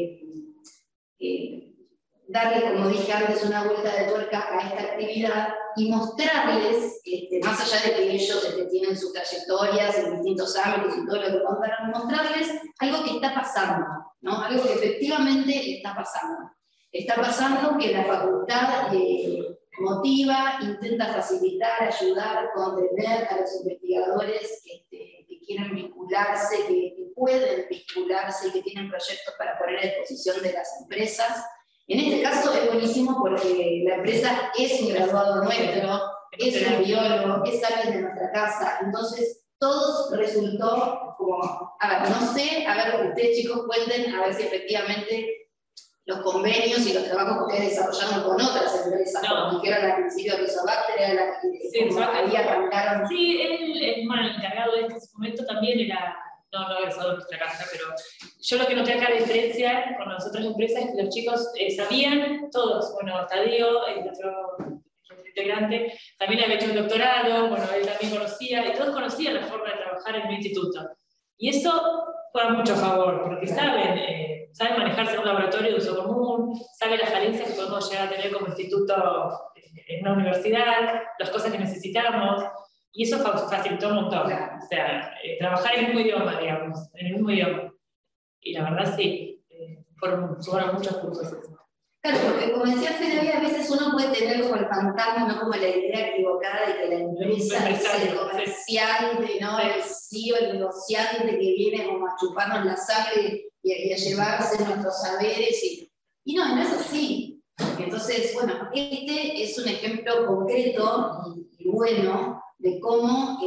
darle, como dije antes, una vuelta de tuerca a esta actividad y mostrarles, más allá de que ellos tienen sus trayectorias en distintos ámbitos y todo lo que contaron, mostrarles algo que está pasando, ¿no? Algo que efectivamente está pasando. Está pasando que la facultad motiva, intenta facilitar, ayudar, contener a los investigadores que quieren vincularse, que pueden vincularse y que tienen proyectos para poner a disposición de las empresas. En este caso es buenísimo porque la empresa es un graduado nuestro, es un biólogo, es alguien de nuestra casa, entonces todo resultó como, a ver, no sé, a ver, ustedes chicos cuenten, a ver si efectivamente los convenios y los trabajos que ustedes desarrollaron con otras empresas, como dijeron al principio de Rizobacter, era la que ahí arrancaron. Sí, el encargado de este momento también era, no egresado de nuestra casa, pero yo lo que noté acá de diferencia con las otras empresas es que los chicos sabían, todos, bueno, Tadeo, el otro integrante, también había hecho un doctorado, bueno, él también conocía, y todos conocían la forma de trabajar en mi instituto. Y eso fue mucho a favor, porque saben manejarse en un laboratorio de uso común, saben las falencias que podemos llegar a tener como instituto en una universidad, las cosas que necesitamos, y eso facilitó un montón. O sea, trabajar en el mismo idioma, digamos, en el mismo idioma. Y la verdad sí, fueron muchos puntos. Claro, porque como decía Fede, a veces uno puede tener como el fantasma, ¿no? Como la idea equivocada de que la empresa es el comerciante, ¿no? El CEO, el negociante que viene como a chuparnos la sangre y a llevarse nuestros saberes. Y no es así. Entonces, bueno, este es un ejemplo concreto y bueno de cómo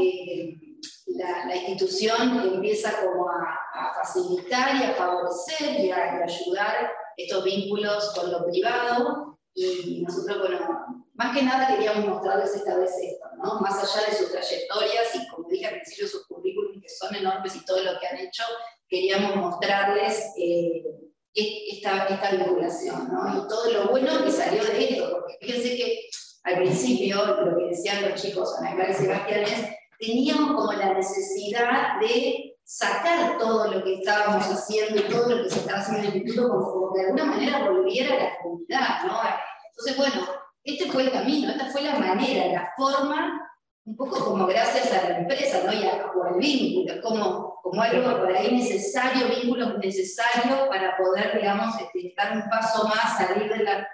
la institución empieza como a facilitar y a favorecer y a ayudar estos vínculos con lo privado, y nosotros, bueno, más que nada queríamos mostrarles esta vez esto, ¿no? Más allá de sus trayectorias y, como dije al principio, sus currículums que son enormes y todo lo que han hecho, queríamos mostrarles esta vinculación, ¿no? Y todo lo bueno que salió de esto, porque fíjense que al principio, lo que decían los chicos, Ana Clara y Sebastián, teníamos como la necesidad de sacar todo lo que estábamos haciendo, todo lo que se estaba haciendo en el instituto, como de alguna manera volviera a la comunidad, ¿no? Entonces, bueno, este fue el camino, esta fue la manera, la forma, un poco como gracias a la empresa, ¿no? O al vínculo, como algo por ahí necesario, vínculos necesarios para poder, digamos, dar un paso más, salir de la,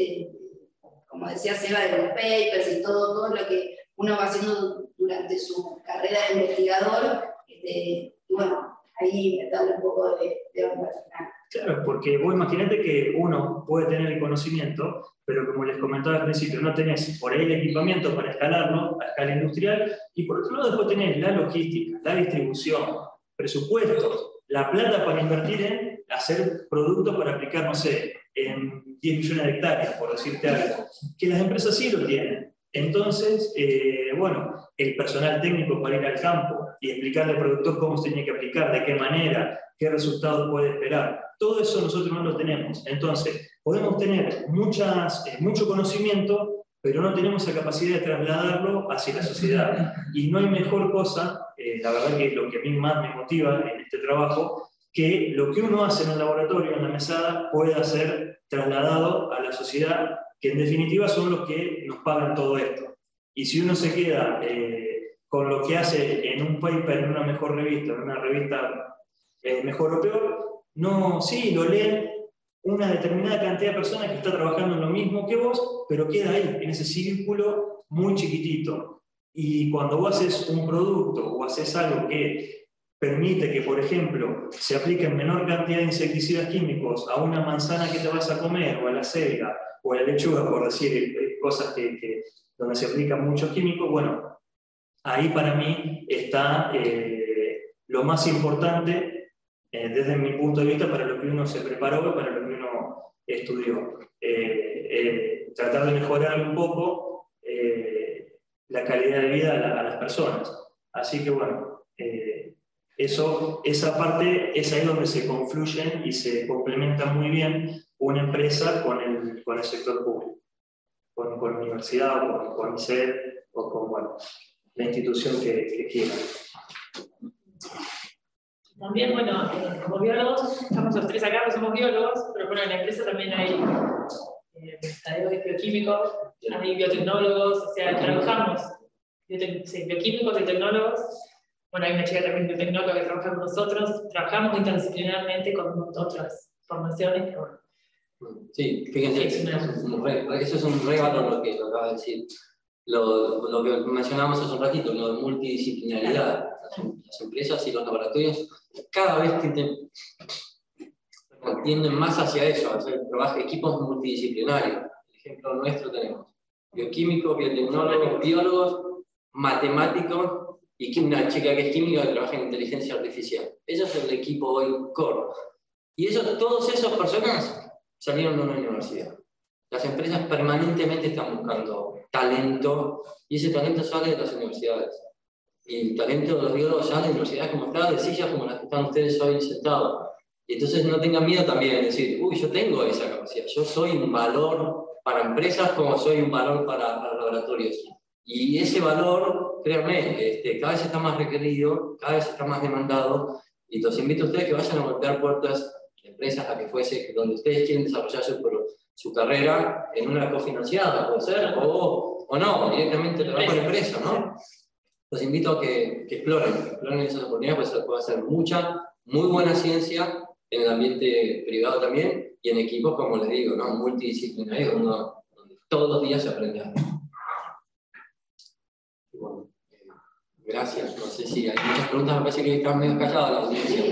como decía Seba, de los papers y todo lo que uno va haciendo durante su carrera de investigador, y bueno, ahí darle un poco de onda al final. Claro, porque vos imaginate que uno puede tener el conocimiento, pero como les comentaba al principio, no tenés por ahí el equipamiento para escalarlo a escala industrial, y por otro lado después tenés la logística, la distribución, presupuestos, la plata para invertir en hacer productos para aplicar, no sé, en 10 millones de hectáreas, por decirte algo, que las empresas sí lo tienen. Entonces, bueno, el personal técnico para ir al campo y explicarle al productor cómo se tiene que aplicar, de qué manera, qué resultados puede esperar, todo eso nosotros no lo tenemos. Entonces, podemos tener mucho conocimiento, pero no tenemos la capacidad de trasladarlo hacia la sociedad. Y no hay mejor cosa, la verdad que lo que a mí más me motiva en este trabajo, que lo que uno hace en el laboratorio, en la mesada, pueda ser trasladado a la sociedad, que en definitiva son los que nos pagan todo esto. Y si uno se queda con lo que hace en un paper, en una mejor revista, en una revista mejor o peor, no, sí, lo leen una determinada cantidad de personas que está trabajando en lo mismo que vos, pero queda ahí, en ese círculo muy chiquitito. Y cuando vos haces un producto o haces algo que permite que, por ejemplo, se apliquen menor cantidad de insecticidas químicos a una manzana que te vas a comer, o a la selga, o a la lechuga, por decir cosas donde se aplican muchos químicos, bueno, ahí para mí está lo más importante desde mi punto de vista para lo que uno se preparó y para lo que uno estudió. Tratar de mejorar un poco la calidad de vida a las personas. Así que bueno, esa parte es ahí donde se confluyen y se complementa muy bien una empresa con el sector público, con la universidad, o con ICED, o con bueno, la institución que quiera. También, bueno, como biólogos, estamos los tres acá, no somos biólogos, pero bueno, en la empresa también hay bioquímicos, hay biotecnólogos, o sea, trabajamos bioquímicos y tecnólogos. Bueno, hay una chica también biotecnóloga que trabaja con nosotros, trabajamos interdisciplinarmente con otras formaciones, pero bueno. Sí, fíjense, eso es un re valor lo que acaba de decir. Lo que mencionábamos hace un ratito, lo de multidisciplinaridad. Las empresas y los laboratorios cada vez tienden más hacia eso, hacer equipos multidisciplinarios. El ejemplo nuestro tenemos bioquímicos, biotecnólogos, biólogos, matemáticos y una chica que es química que trabaja en inteligencia artificial. Eso es el equipo hoy core. Y todas esas personas salieron de una universidad. Las empresas permanentemente están buscando talento y ese talento sale de las universidades. Y el talento de los biólogos sale de universidades como esta, de sillas como las que están ustedes hoy sentados. Y entonces no tengan miedo también de decir, uy, yo tengo esa capacidad, yo soy un valor para empresas como soy un valor para laboratorios. Y ese valor, créanme, cada vez está más requerido, cada vez está más demandado, y los invito a ustedes que vayan a golpear puertas de empresas, la que fuese, donde ustedes quieren desarrollar su carrera en una cofinanciada, puede ser, o no, directamente trabajo en empresa, ¿no? Los invito a que exploren esas oportunidades, pues puede hacer mucha, muy buena ciencia en el ambiente privado también, y en equipos, como les digo, ¿no? Multidisciplinarios, donde todos los días se aprende algo. Bueno, gracias. No sé si hay muchas preguntas, me parece que están medio calladas la audiencia.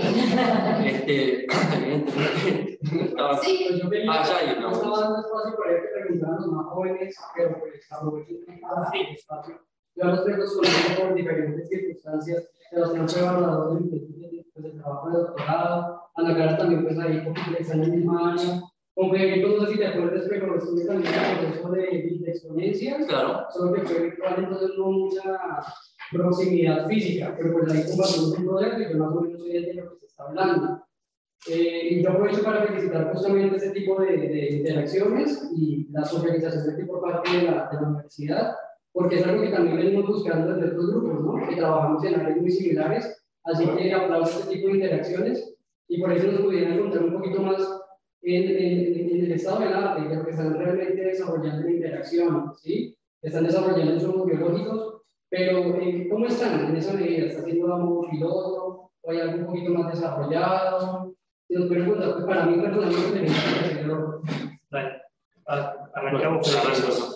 Evidentemente, estaba... Sí. Ya hay una. Estaba dando espacio para que preguntaran los más jóvenes, pero pues aprovecho el espacio. Yo los tengo conocido por diferentes circunstancias. Sebastián fue evaluador de trabajo de doctorado. Ana Clara también, pues ahí, porque está en la misma área. Con Federico, no sé si te acuerdas, pero estuve también en el proceso de exponencias. Claro. Solo que fue virtual, entonces no mucha proximidad física, pero pues ahí compartimos un modelo que más o menos hoy en día de lo que se está hablando. Y yo aprovecho para felicitar justamente este tipo de interacciones y las organizaciones que por parte de la universidad, porque es algo que también venimos buscando desde otros grupos, ¿no? Que trabajamos en áreas muy similares, así que aplaudo este tipo de interacciones y por eso nos pudieran contar un poquito más en el estado del arte, de lo que están realmente desarrollando en interacción, ¿sí? Están desarrollando insumos biológicos, pero ¿cómo están en esa medida? ¿Está haciendo algo piloto o hay algo un poquito más desarrollado? Si nos preguntan, pues para mí personalmente me encanta hacerlo. Vale, arrancamos con la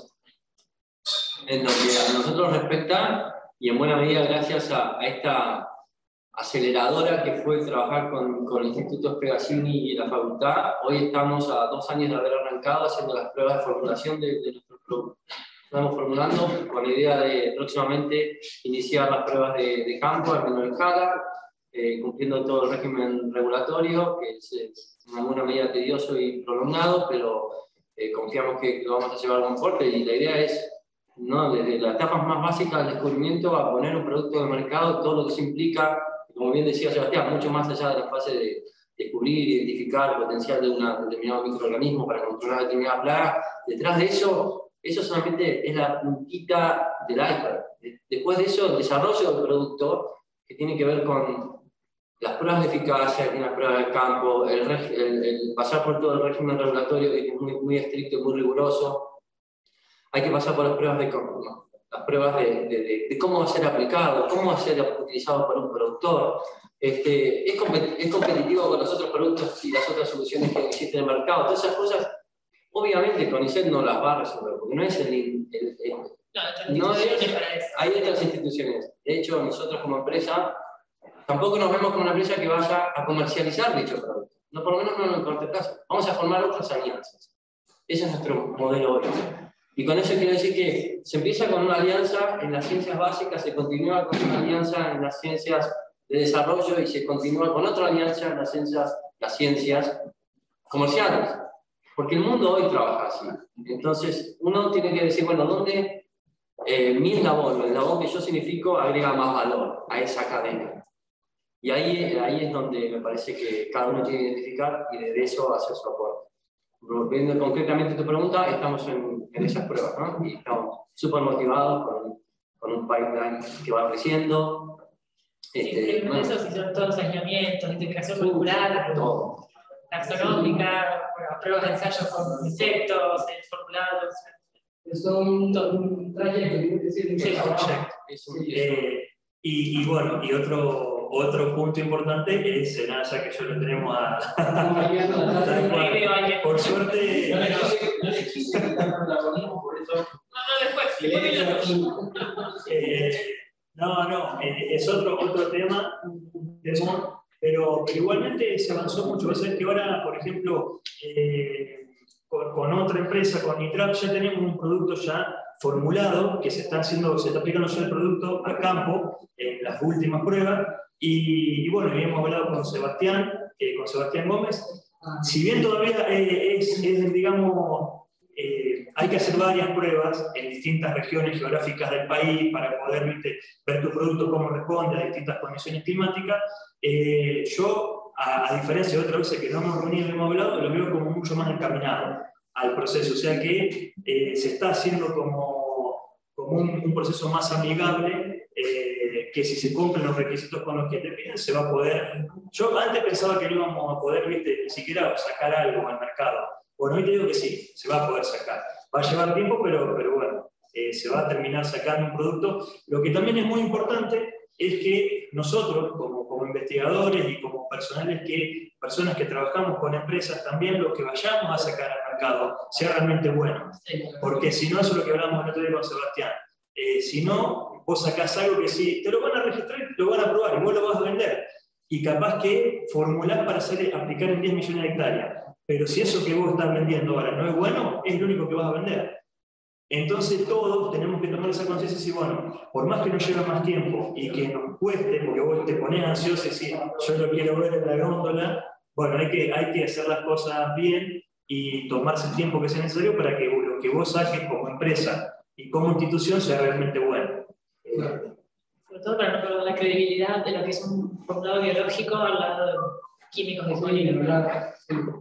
en lo que a nosotros respecta, y en buena medida gracias a esta aceleradora que fue trabajar con el Instituto Spegazzini y la facultad, hoy estamos a 2 años de haber arrancado haciendo las pruebas de formulación de nuestros productos. Estamos formulando con la idea de próximamente iniciar las pruebas de campo a menor escala, cumpliendo todo el régimen regulatorio, que es en alguna medida tedioso y prolongado, pero confiamos que lo vamos a llevar con fuerte, y la idea es, ¿no?, desde las etapas más básicas del descubrimiento a poner un producto de mercado, todo lo que se implica, como bien decía Sebastián, mucho más allá de la fase de descubrir, identificar el potencial de un determinado microorganismo para controlar determinada plaga. Detrás de eso solamente es la puntita del iceberg. Después de eso, el desarrollo del producto, que tiene que ver con las pruebas de eficacia, las pruebas de campo, el pasar por todo el régimen regulatorio que es muy estricto y muy riguroso. Hay que pasar por las pruebas de campo, ¿no? Las pruebas de cómo va a ser aplicado, cómo va a ser utilizado por un productor. Es competitivo con los otros productos y las otras soluciones que existen en el mercado. Todas esas cosas, obviamente, CONICET no las va a resolver, porque no es hay otras instituciones. De hecho, nosotros como empresa, tampoco nos vemos como una empresa que vaya a comercializar dicho producto. No, por lo menos no en el corto plazo. Vamos a formar otras alianzas. Ese es nuestro modelo hoy. Y con eso quiero decir que se empieza con una alianza en las ciencias básicas, se continúa con una alianza en las ciencias de desarrollo y se continúa con otra alianza en las ciencias comerciales. Porque el mundo hoy trabaja así. Entonces, uno tiene que decir, bueno, ¿dónde mi eslabón, el eslabón que yo significo, agrega más valor a esa cadena? Y ahí es donde me parece que cada uno tiene que identificar y de eso hacer su aporte. Volviendo concretamente a tu pregunta, estamos en esas pruebas, ¿no? Y estamos súper motivados con un pipeline que va creciendo. Bueno. Eso sí son todos aislamientos, integración molecular, taxonómica, pruebas de ensayo con insectos, formulados. Es un trayecto, y bueno, y otro punto importante es, ya que yo lo tenemos por suerte. Es otro tema, pero igualmente se avanzó mucho. Vas a ver que ahora, por ejemplo, con otra empresa, con Nitrap, ya tenemos un producto ya formulado, que se está aplicando ya el producto a campo en las últimas pruebas, y bueno, hemos hablado con Sebastián Gómez. Si bien todavía digamos, hay que hacer varias pruebas en distintas regiones geográficas del país para poder ver tu producto cómo responde a distintas condiciones climáticas, yo, a diferencia de otras veces que no hemos reunido y hemos hablado, lo veo como mucho más encaminado al proceso, o sea que se está haciendo como un proceso más amigable, que si se cumplen los requisitos con los que te piden, se va a poder. Yo antes pensaba que no íbamos a poder, ni siquiera sacar algo al mercado. Bueno, hoy te digo que sí, se va a poder sacar. Va a llevar tiempo, pero bueno, se va a terminar sacando un producto. Lo que también es muy importante es que nosotros, como investigadores y como personas que trabajamos con empresas, también lo que vayamos a sacar al mercado sea realmente bueno. Porque si no, eso es lo que hablamos el otro día con Sebastián. Si no, vos sacás algo que sí, te lo van a registrar, lo van a probar y vos lo vas a vender. Y capaz que formulás para aplicar en 10 millones de hectáreas. Pero si eso que vos estás vendiendo ahora no es bueno, es lo único que vas a vender. Entonces todos tenemos que tomar esa conciencia y decir, bueno, por más que nos lleve más tiempo y que nos cueste, porque vos te pones ansioso y decís, yo lo quiero ver en la góndola, bueno, hay que hacer las cosas bien y tomarse el tiempo que sea necesario para que lo que vos saques como empresa y como institución sea realmente bueno. Sobre todo para no perder la credibilidad de lo que es un formulado biológico al lado de químicos disponibles.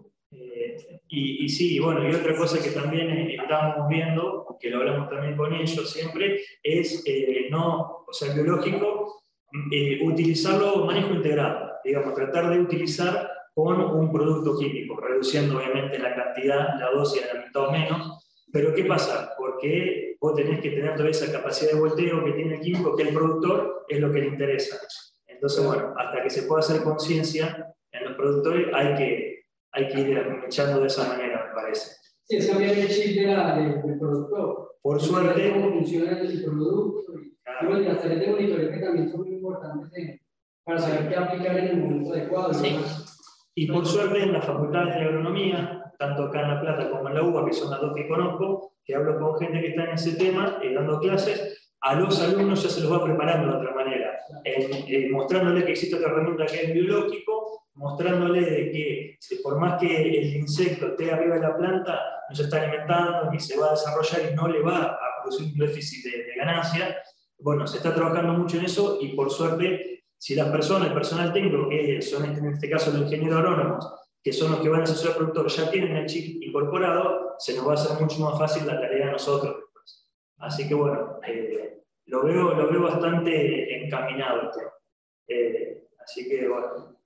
Y sí, bueno, y otra cosa que también estamos viendo, que lo hablamos también con ellos siempre, es el biológico, utilizarlo manejo integrado, digamos, tratar de utilizar con un producto químico, reduciendo obviamente la cantidad, la dosis a la mitad o menos. Pero ¿qué pasa? Porque vos tenés que tener toda esa capacidad de volteo que tiene el químico, que el productor es lo que le interesa. Entonces, bueno, hasta que se pueda hacer conciencia en los productores, hay que ir echando de esa manera, me parece. Sí, es cambiar el chip del productor. Por suerte. Cómo funciona el producto. Claro. Y las tareas de monitoreo que también son muy importantes para saber qué aplicar en el momento adecuado. Sí. Y por suerte, en las facultades de agronomía, tanto acá en La Plata como en la UBA, que son las dos que conozco, que hablo con gente que está en ese tema, dando clases, a los alumnos ya se los va preparando de otra manera, mostrándoles que existe otra herramienta que es biológico, mostrándole de que por más que el insecto esté arriba de la planta, no se está alimentando ni se va a desarrollar y no le va a producir un déficit de ganancia. Bueno, se está trabajando mucho en eso y por suerte, si las personas, el personal técnico, que son en este caso los ingenieros agrónomos, que son los que van a asesorar al productor, ya tienen el chip incorporado, se nos va a hacer mucho más fácil la tarea a nosotros después. Así que bueno, lo veo bastante encaminado. Así que bueno.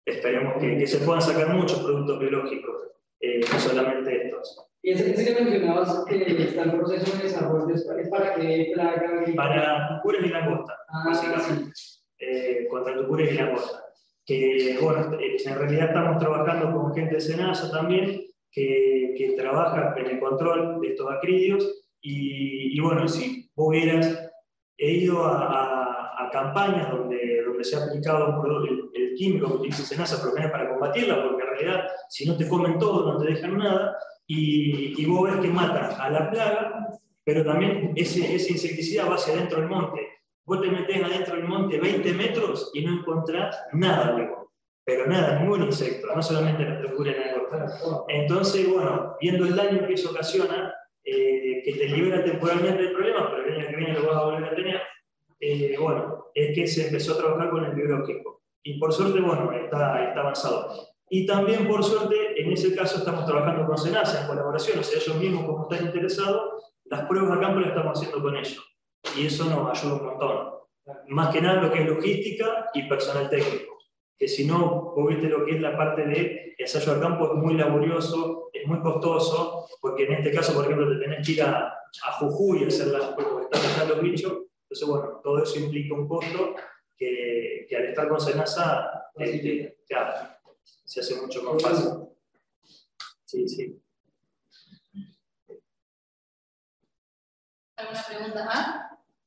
esperemos que se puedan sacar muchos productos biológicos, no solamente estos. Y ese que mencionabas que está en proceso de desarrollo, ¿es para qué plaga? Para tucures y langosta, básicamente. Contra tucures y langosta. Que, bueno, en realidad estamos trabajando con gente de SENASA también, que trabaja en el control de estos acridios. Y bueno, si vos hubieras ido a campañas donde se ha aplicado el químico que utiliza SENASA para combatirla, porque en realidad, si no te comen todo, no te dejan nada. Y vos ves que mata a la plaga, pero también ese insecticida va hacia adentro del monte. Vos te metés adentro del monte 20 metros y no encontrás nada luego. Pero nada, ningún insecto, no solamente la tucura en el corte. Entonces, bueno, viendo el daño que eso ocasiona, que te libera temporalmente del problema, pero el año que viene lo vas a volver a tener, bueno, es que se empezó a trabajar con el biológico. Y por suerte, bueno, está avanzado. Y también, por suerte, en ese caso estamos trabajando con SENASA en colaboración, o sea, ellos mismos, como están interesados, las pruebas a campo las estamos haciendo con ellos. Y eso nos ayuda un montón. Más que nada lo que es logística y personal técnico. Que si no, vos viste lo que es la parte de ensayo a campo, es muy laborioso, es muy costoso, porque en este caso, por ejemplo, te tenés que ir a Jujuy a hacer las pruebas, porque están allá los bichos. Entonces, bueno, todo eso implica un costo que al estar con SENASA, claro, se hace mucho más fácil. Sí, sí. ¿Alguna pregunta más?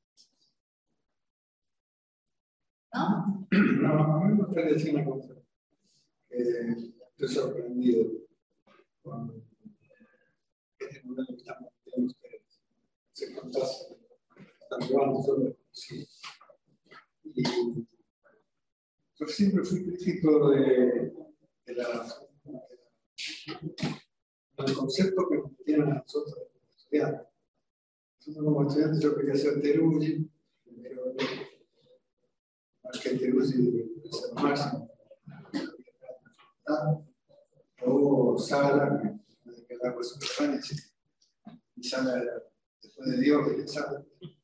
¿No? No, a mí me gustaría decir una cosa. Estoy sorprendido con este modelo que están viendo ustedes. Se contase, están llevando solo. Sí. Y yo siempre fui crítico del concepto que nos tienen a nosotros como estudiantes. Nosotros como estudiantes yo quería ser Teruggi, pero más que Teruggi es el máximo. O Sala, que era por su campaña, y Sala era después de Dios, que Sala.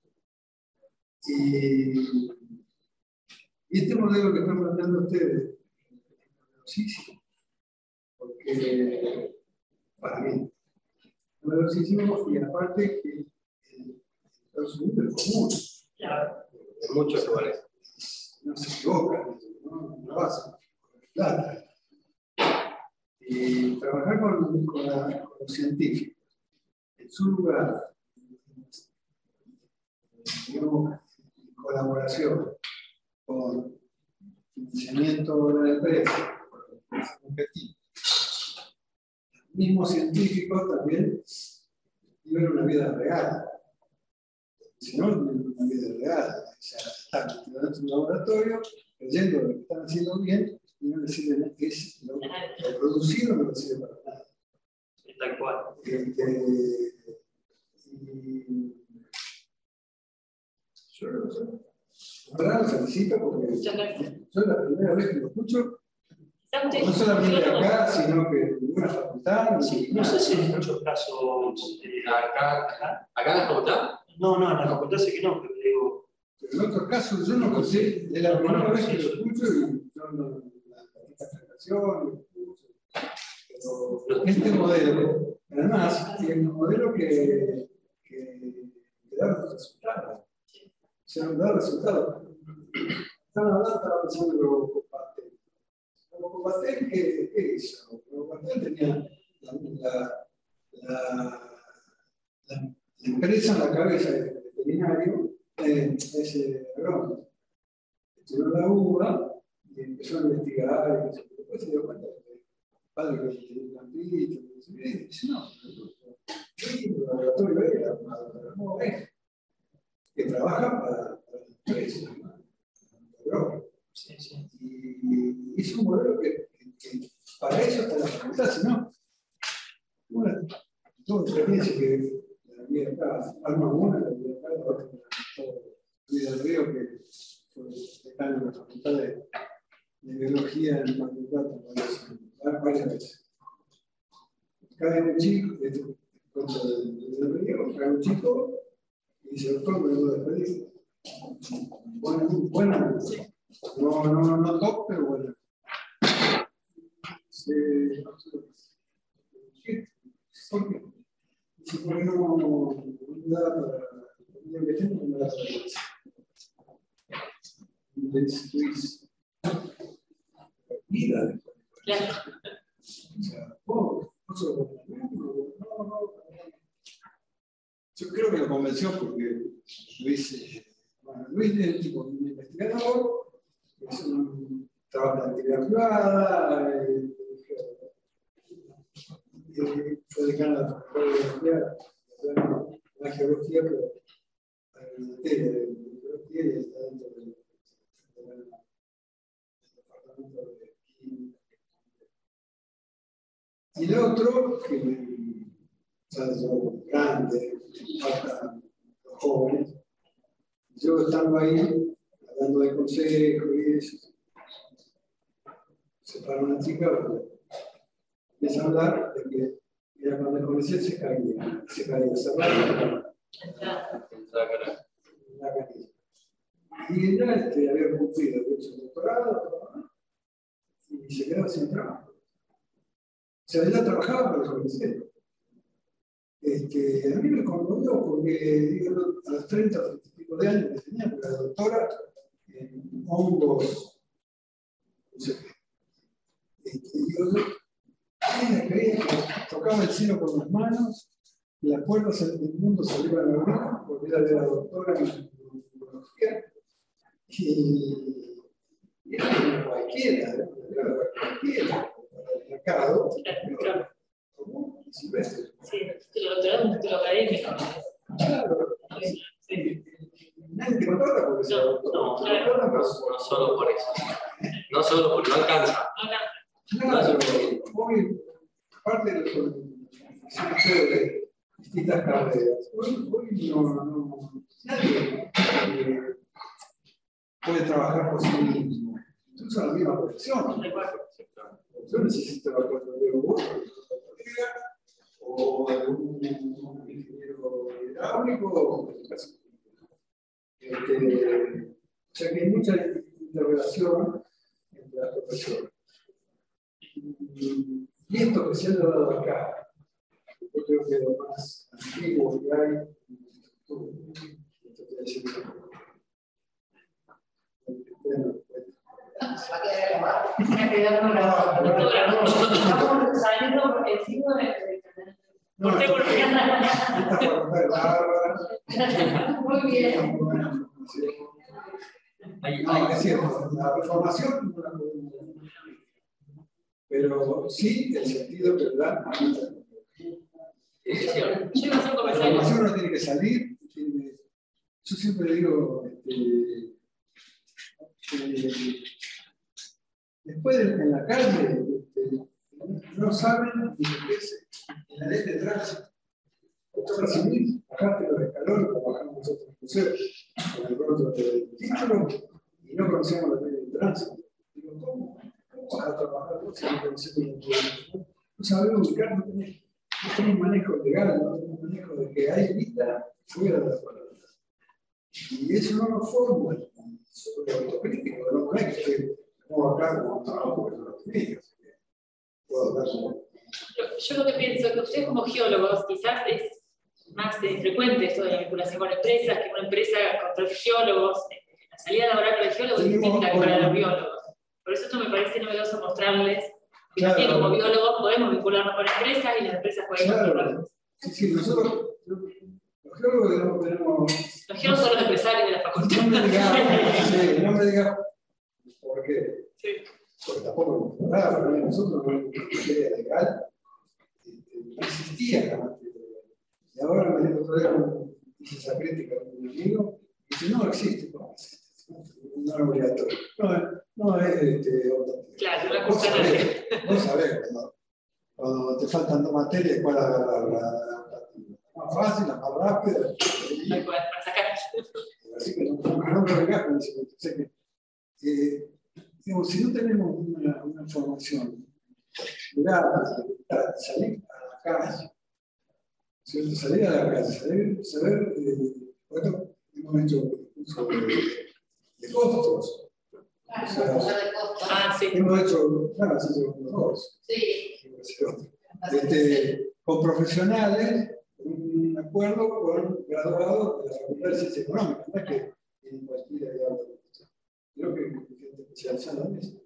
Y este modelo que están planteando ustedes es poderosísimo, porque para mí, poderosísimo, y aparte que Estados Unidos es común. Claro, en muchos lugares. No se equivocan, no lo hacen, plata. Y trabajar con los científicos en su lugar, digamos, en colaboración con financiamiento de la empresa, con objetivos. Los mismos científicos también viven una vida real. Si no, viven una vida real. O sea, están en un laboratorio, creyendo lo que están haciendo bien, y no les sirve que es lo producido, no les sirve para nada. Tal cual. Yo lo felicito porque yo la primera vez que lo escucho, no solamente acá, sino que en una facultad. Sí, no sé si en muchos casos. ¿Acá en la facultad? No, en la facultad sí que no, pero digo. Pero en otros casos yo no lo sé, es la primera vez que lo escucho y yo no. Pero este modelo, además, es un modelo que da resultados. O sea, da resultados. Estaba pensando en lo Copatel. Como Copatel, ¿qué hizo? Como Copatel tenía la empresa en la cabeza del veterinario, ese agrónomo. Estudió la uva y empezó a investigar. Después se dio cuenta que el padre que tenía un campito, y dice, no, el laboratorio era una oveja que trabaja para la empresa, y es un modelo que para eso está la facultad, si no, bueno, toda experiencia que la vida acá, alma buena, la vida acá, la otra, vida del río, que está en la facultad de biología en la facultad, varias veces. Cae un chico, contra el río, cae un chico y dice, doctor, me voy a despedir. Buena, no top, pero buena. ¿Por qué? Si por qué no da para lo que tengo, no da para destruís vida. Claro. O sea, no solo yo creo que lo convenció porque Luis, Luis es tipo un investigador, trabaja en actividad privada, fue decano de la Facultad de la geología, pero la materia de geología y está dentro del departamento de química. Y el otro, que yo grande, faltan los jóvenes, yo estando ahí, hablando de consejos y eso, se para una chica, empieza a hablar de que era cuando el comercial se caía, cerrado la canilla. Y ella había cumplido su doctorado y se quedaba sin trabajo. O sea, ella trabajaba para el comercial. A mí me conmovió porque a los 30 y pico de años que tenía, porque la doctora en hongos, no sé qué. Ella creía que tocaba el cielo con las manos y las puertas del mundo se iban a abrir porque ella era doctora en biología y era cualquiera, para el mercado, común y silvestre. Sí, un título académico. Claro. Sí. Nadie te contrata porque sea doctor. No solo por eso. No solo porque no alcanza. Claro, hoy, parte de distintas carreras, hoy no nadie puede trabajar por sí mismo. Entonces, a la misma profesión. Yo necesito la cuestión de un o de un ingeniero hidráulico, en este caso. O sea que hay mucha interrelación entre las profesiones. Y esto que se ha dado acá, yo creo que lo más antiguo que hay, Se va a quedar grabado. Estamos saliendo por encima de... ¿Por qué? Esta facultad es bárbara. Muy bien. No, es cierto, la reformación no la podemos. Pero sí el sentido que da. La información no tiene que salir. Yo siempre digo, después en la calle no saben lo que es en la ley de tránsito. Doctor Civil, bajarte los escalones como bajamos nosotros en el museo, con el pronto del título, y no conocemos la ley de tránsito. Digo, ¿cómo vas a trabajar vos si no conocemos la ley de tránsito? No sabemos ubicar, no tenemos manejo legal, no tenemos manejo de que hay vida fuera de la palabra. Y eso no nos forma sobre autocrítico, no es que como acá como trabajo con los médicos. Puedo hablar como. Yo lo que pienso es que ustedes como geólogos quizás es más frecuente esto de la vinculación con empresas, que una empresa contrata geólogos, la salida laboral para el geólogo es distinta que para los biólogos. Por eso esto me parece novedoso mostrarles que también como biólogos podemos vincularnos con empresas y las empresas pueden vincularnos. Sí, nosotros, los geólogos tenemos... Los geólogos son los empresarios de la facultad. No me digas por qué. Sí. Porque tampoco nosotros no hay materia legal, no existía la materia legal. Y ahora me dijo otra vez, hice esa crítica a un amigo, y dice, no existe, no existe, no es obligatorio. No es claro, una cosa no sabemos, ¿no? Cuando te faltan dos materias, ¿cuál es la más fácil, la más rápida? para sacar. Así que no me vengas con eso. O sea que, digamos, si no tenemos una formación para salir a la calle, ¿cierto? Salir a la calle, saber, bueno, hemos hecho un curso de costos. O sea, sí. hemos hecho, claro, así somos los dos. Sí. Con profesionales, un acuerdo con graduados de la Facultad de Ciencias Económicas, no es que en cualquiera de algo. Creo que gente especializada en eso.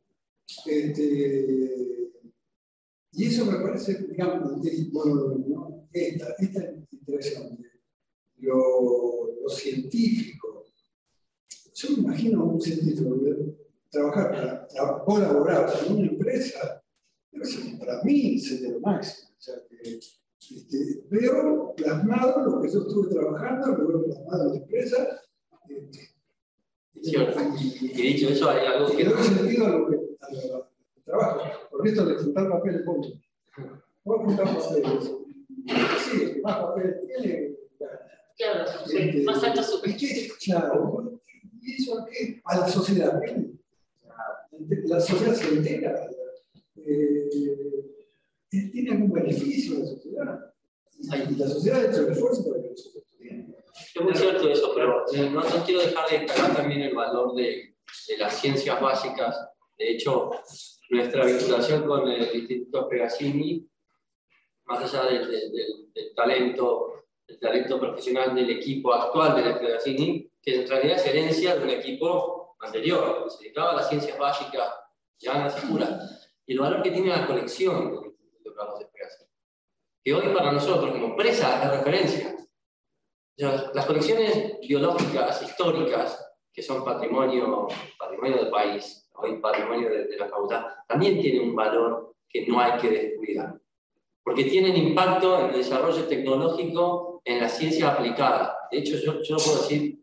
Y eso me parece, digamos, bueno, esta interacción de lo científico. Yo me imagino a un científico trabajar para colaborar con una empresa, para mí sería lo máximo. O sea, que, veo plasmado lo que yo estuve trabajando, lo veo plasmado en la empresa. Y dicho eso, hay algo que... Le doy sentido a lo que trabajo. Por esto de juntar papeles públicos. Voy a juntar papeles. Sí, más papeles tiene. Claro, sí, más alto su. Claro. ¿Y eso a qué? A la sociedad. La sociedad se entera. ¿Tiene algún beneficio a la sociedad? Y la sociedad ha hecho el esfuerzo para que nosotros estudiemos. Es muy cierto eso, pero no quiero dejar de destacar también el valor de las ciencias básicas. De hecho, nuestra vinculación con el Instituto Pegasini, más allá del talento profesional del equipo actual del Pegasini, que en realidad es herencia de un equipo anterior, que se dedicaba a las ciencias básicas, ya las puras, y el valor que tiene la colección del Instituto Carlos de Pegasini, que hoy para nosotros como empresa es referencia. Las colecciones biológicas, históricas, que son patrimonio del país, hoy patrimonio de la facultad, también tienen un valor que no hay que descuidar, porque tienen impacto en el desarrollo tecnológico en la ciencia aplicada. De hecho, yo lo puedo decir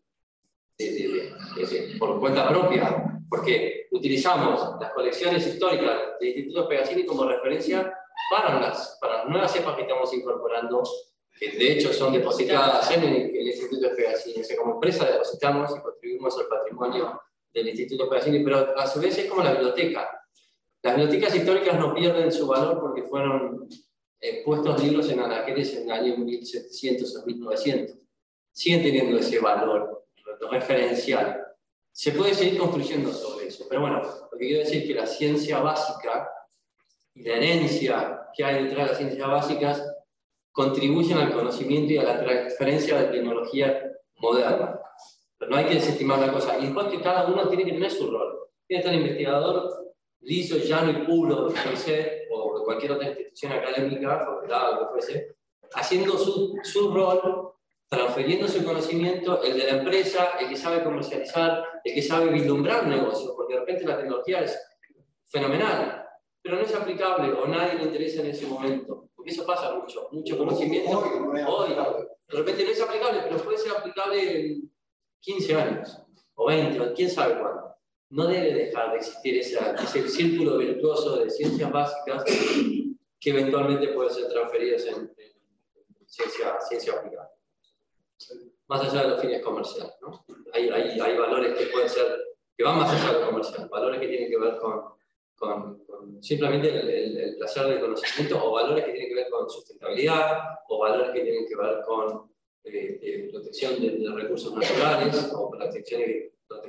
por cuenta propia, porque utilizamos las colecciones históricas del Instituto Pegasini como referencia para las nuevas cepas que estamos incorporando, que de hecho son depositadas en el Instituto Pegasini. O sea, como empresa depositamos y contribuimos al patrimonio del Instituto Pegasini, pero a su vez es como la biblioteca. Las bibliotecas históricas no pierden su valor porque fueron puestos libros en anaqueles en el año 1700 o 1900. Siguen teniendo ese valor referencial. Se puede seguir construyendo sobre eso, pero bueno, lo que quiero decir es que la ciencia básica y la herencia que hay detrás de las ciencias básicas contribuyen al conocimiento y a la transferencia de tecnología moderna. Pero no hay que desestimar la cosa. Y después que cada uno tiene que tener su rol. Tiene que estar el investigador liso, llano y puro, o de cualquier otra institución académica, facultad, lo que fuese, haciendo su rol, transfiriendo su conocimiento, el de la empresa, el que sabe comercializar, el que sabe vislumbrar negocios, porque de repente la tecnología es fenomenal, pero no es aplicable o nadie le interesa en ese momento. Porque eso pasa mucho conocimiento. Hoy, de repente no es aplicable, pero puede ser aplicable en 15 años, o 20, o quién sabe cuándo. No debe dejar de existir ese círculo virtuoso de ciencias básicas que eventualmente pueden ser transferidas en ciencia aplicada. Más allá de los fines comerciales, ¿no? Hay valores que pueden ser, que van más allá de lo comercial, valores que tienen que ver con simplemente el placer del conocimiento, o valores que tienen que ver con sustentabilidad, o valores que tienen que ver con protección de recursos naturales, o protección de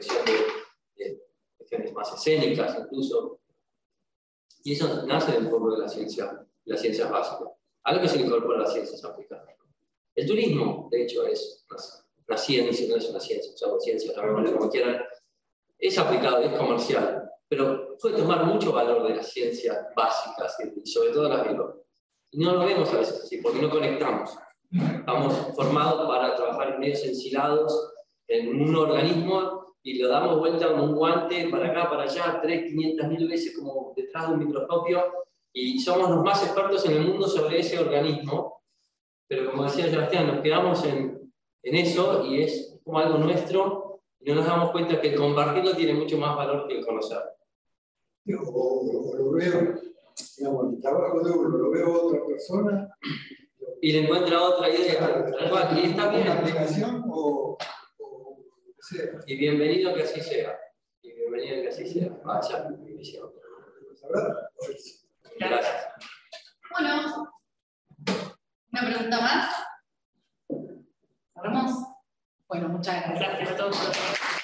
cuestiones más escénicas incluso. Y eso nace un poco de las ciencias básicas, algo que se le incorpora a las ciencias aplicadas. El turismo, de hecho, es una ciencia, no es una ciencia, o ciencia, como quieran, es aplicado, es comercial, pero puede tomar mucho valor de las ciencias básicas y sobre todo las biológicas. Y no lo vemos a veces así, porque no conectamos. Estamos formados para trabajar en medios ensilados en un organismo y lo damos vuelta con un guante para acá, para allá, 500.000 veces como detrás de un microscopio, y somos los más expertos en el mundo sobre ese organismo, pero como decía Sebastián, nos quedamos en eso y es como algo nuestro y no nos damos cuenta que el compartirlo tiene mucho más valor que el conocerlo. O lo veo, digamos, el trabajo de uno, lo veo a otra persona y le encuentra otra idea, y está bien. ¿Una aplicación o sea? Y bienvenido que así sea. Y bienvenido que así sea. Vaya visión. Gracias. Bueno, ¿una pregunta más? ¿Cerramos? Bueno, muchas gracias. Gracias a todos.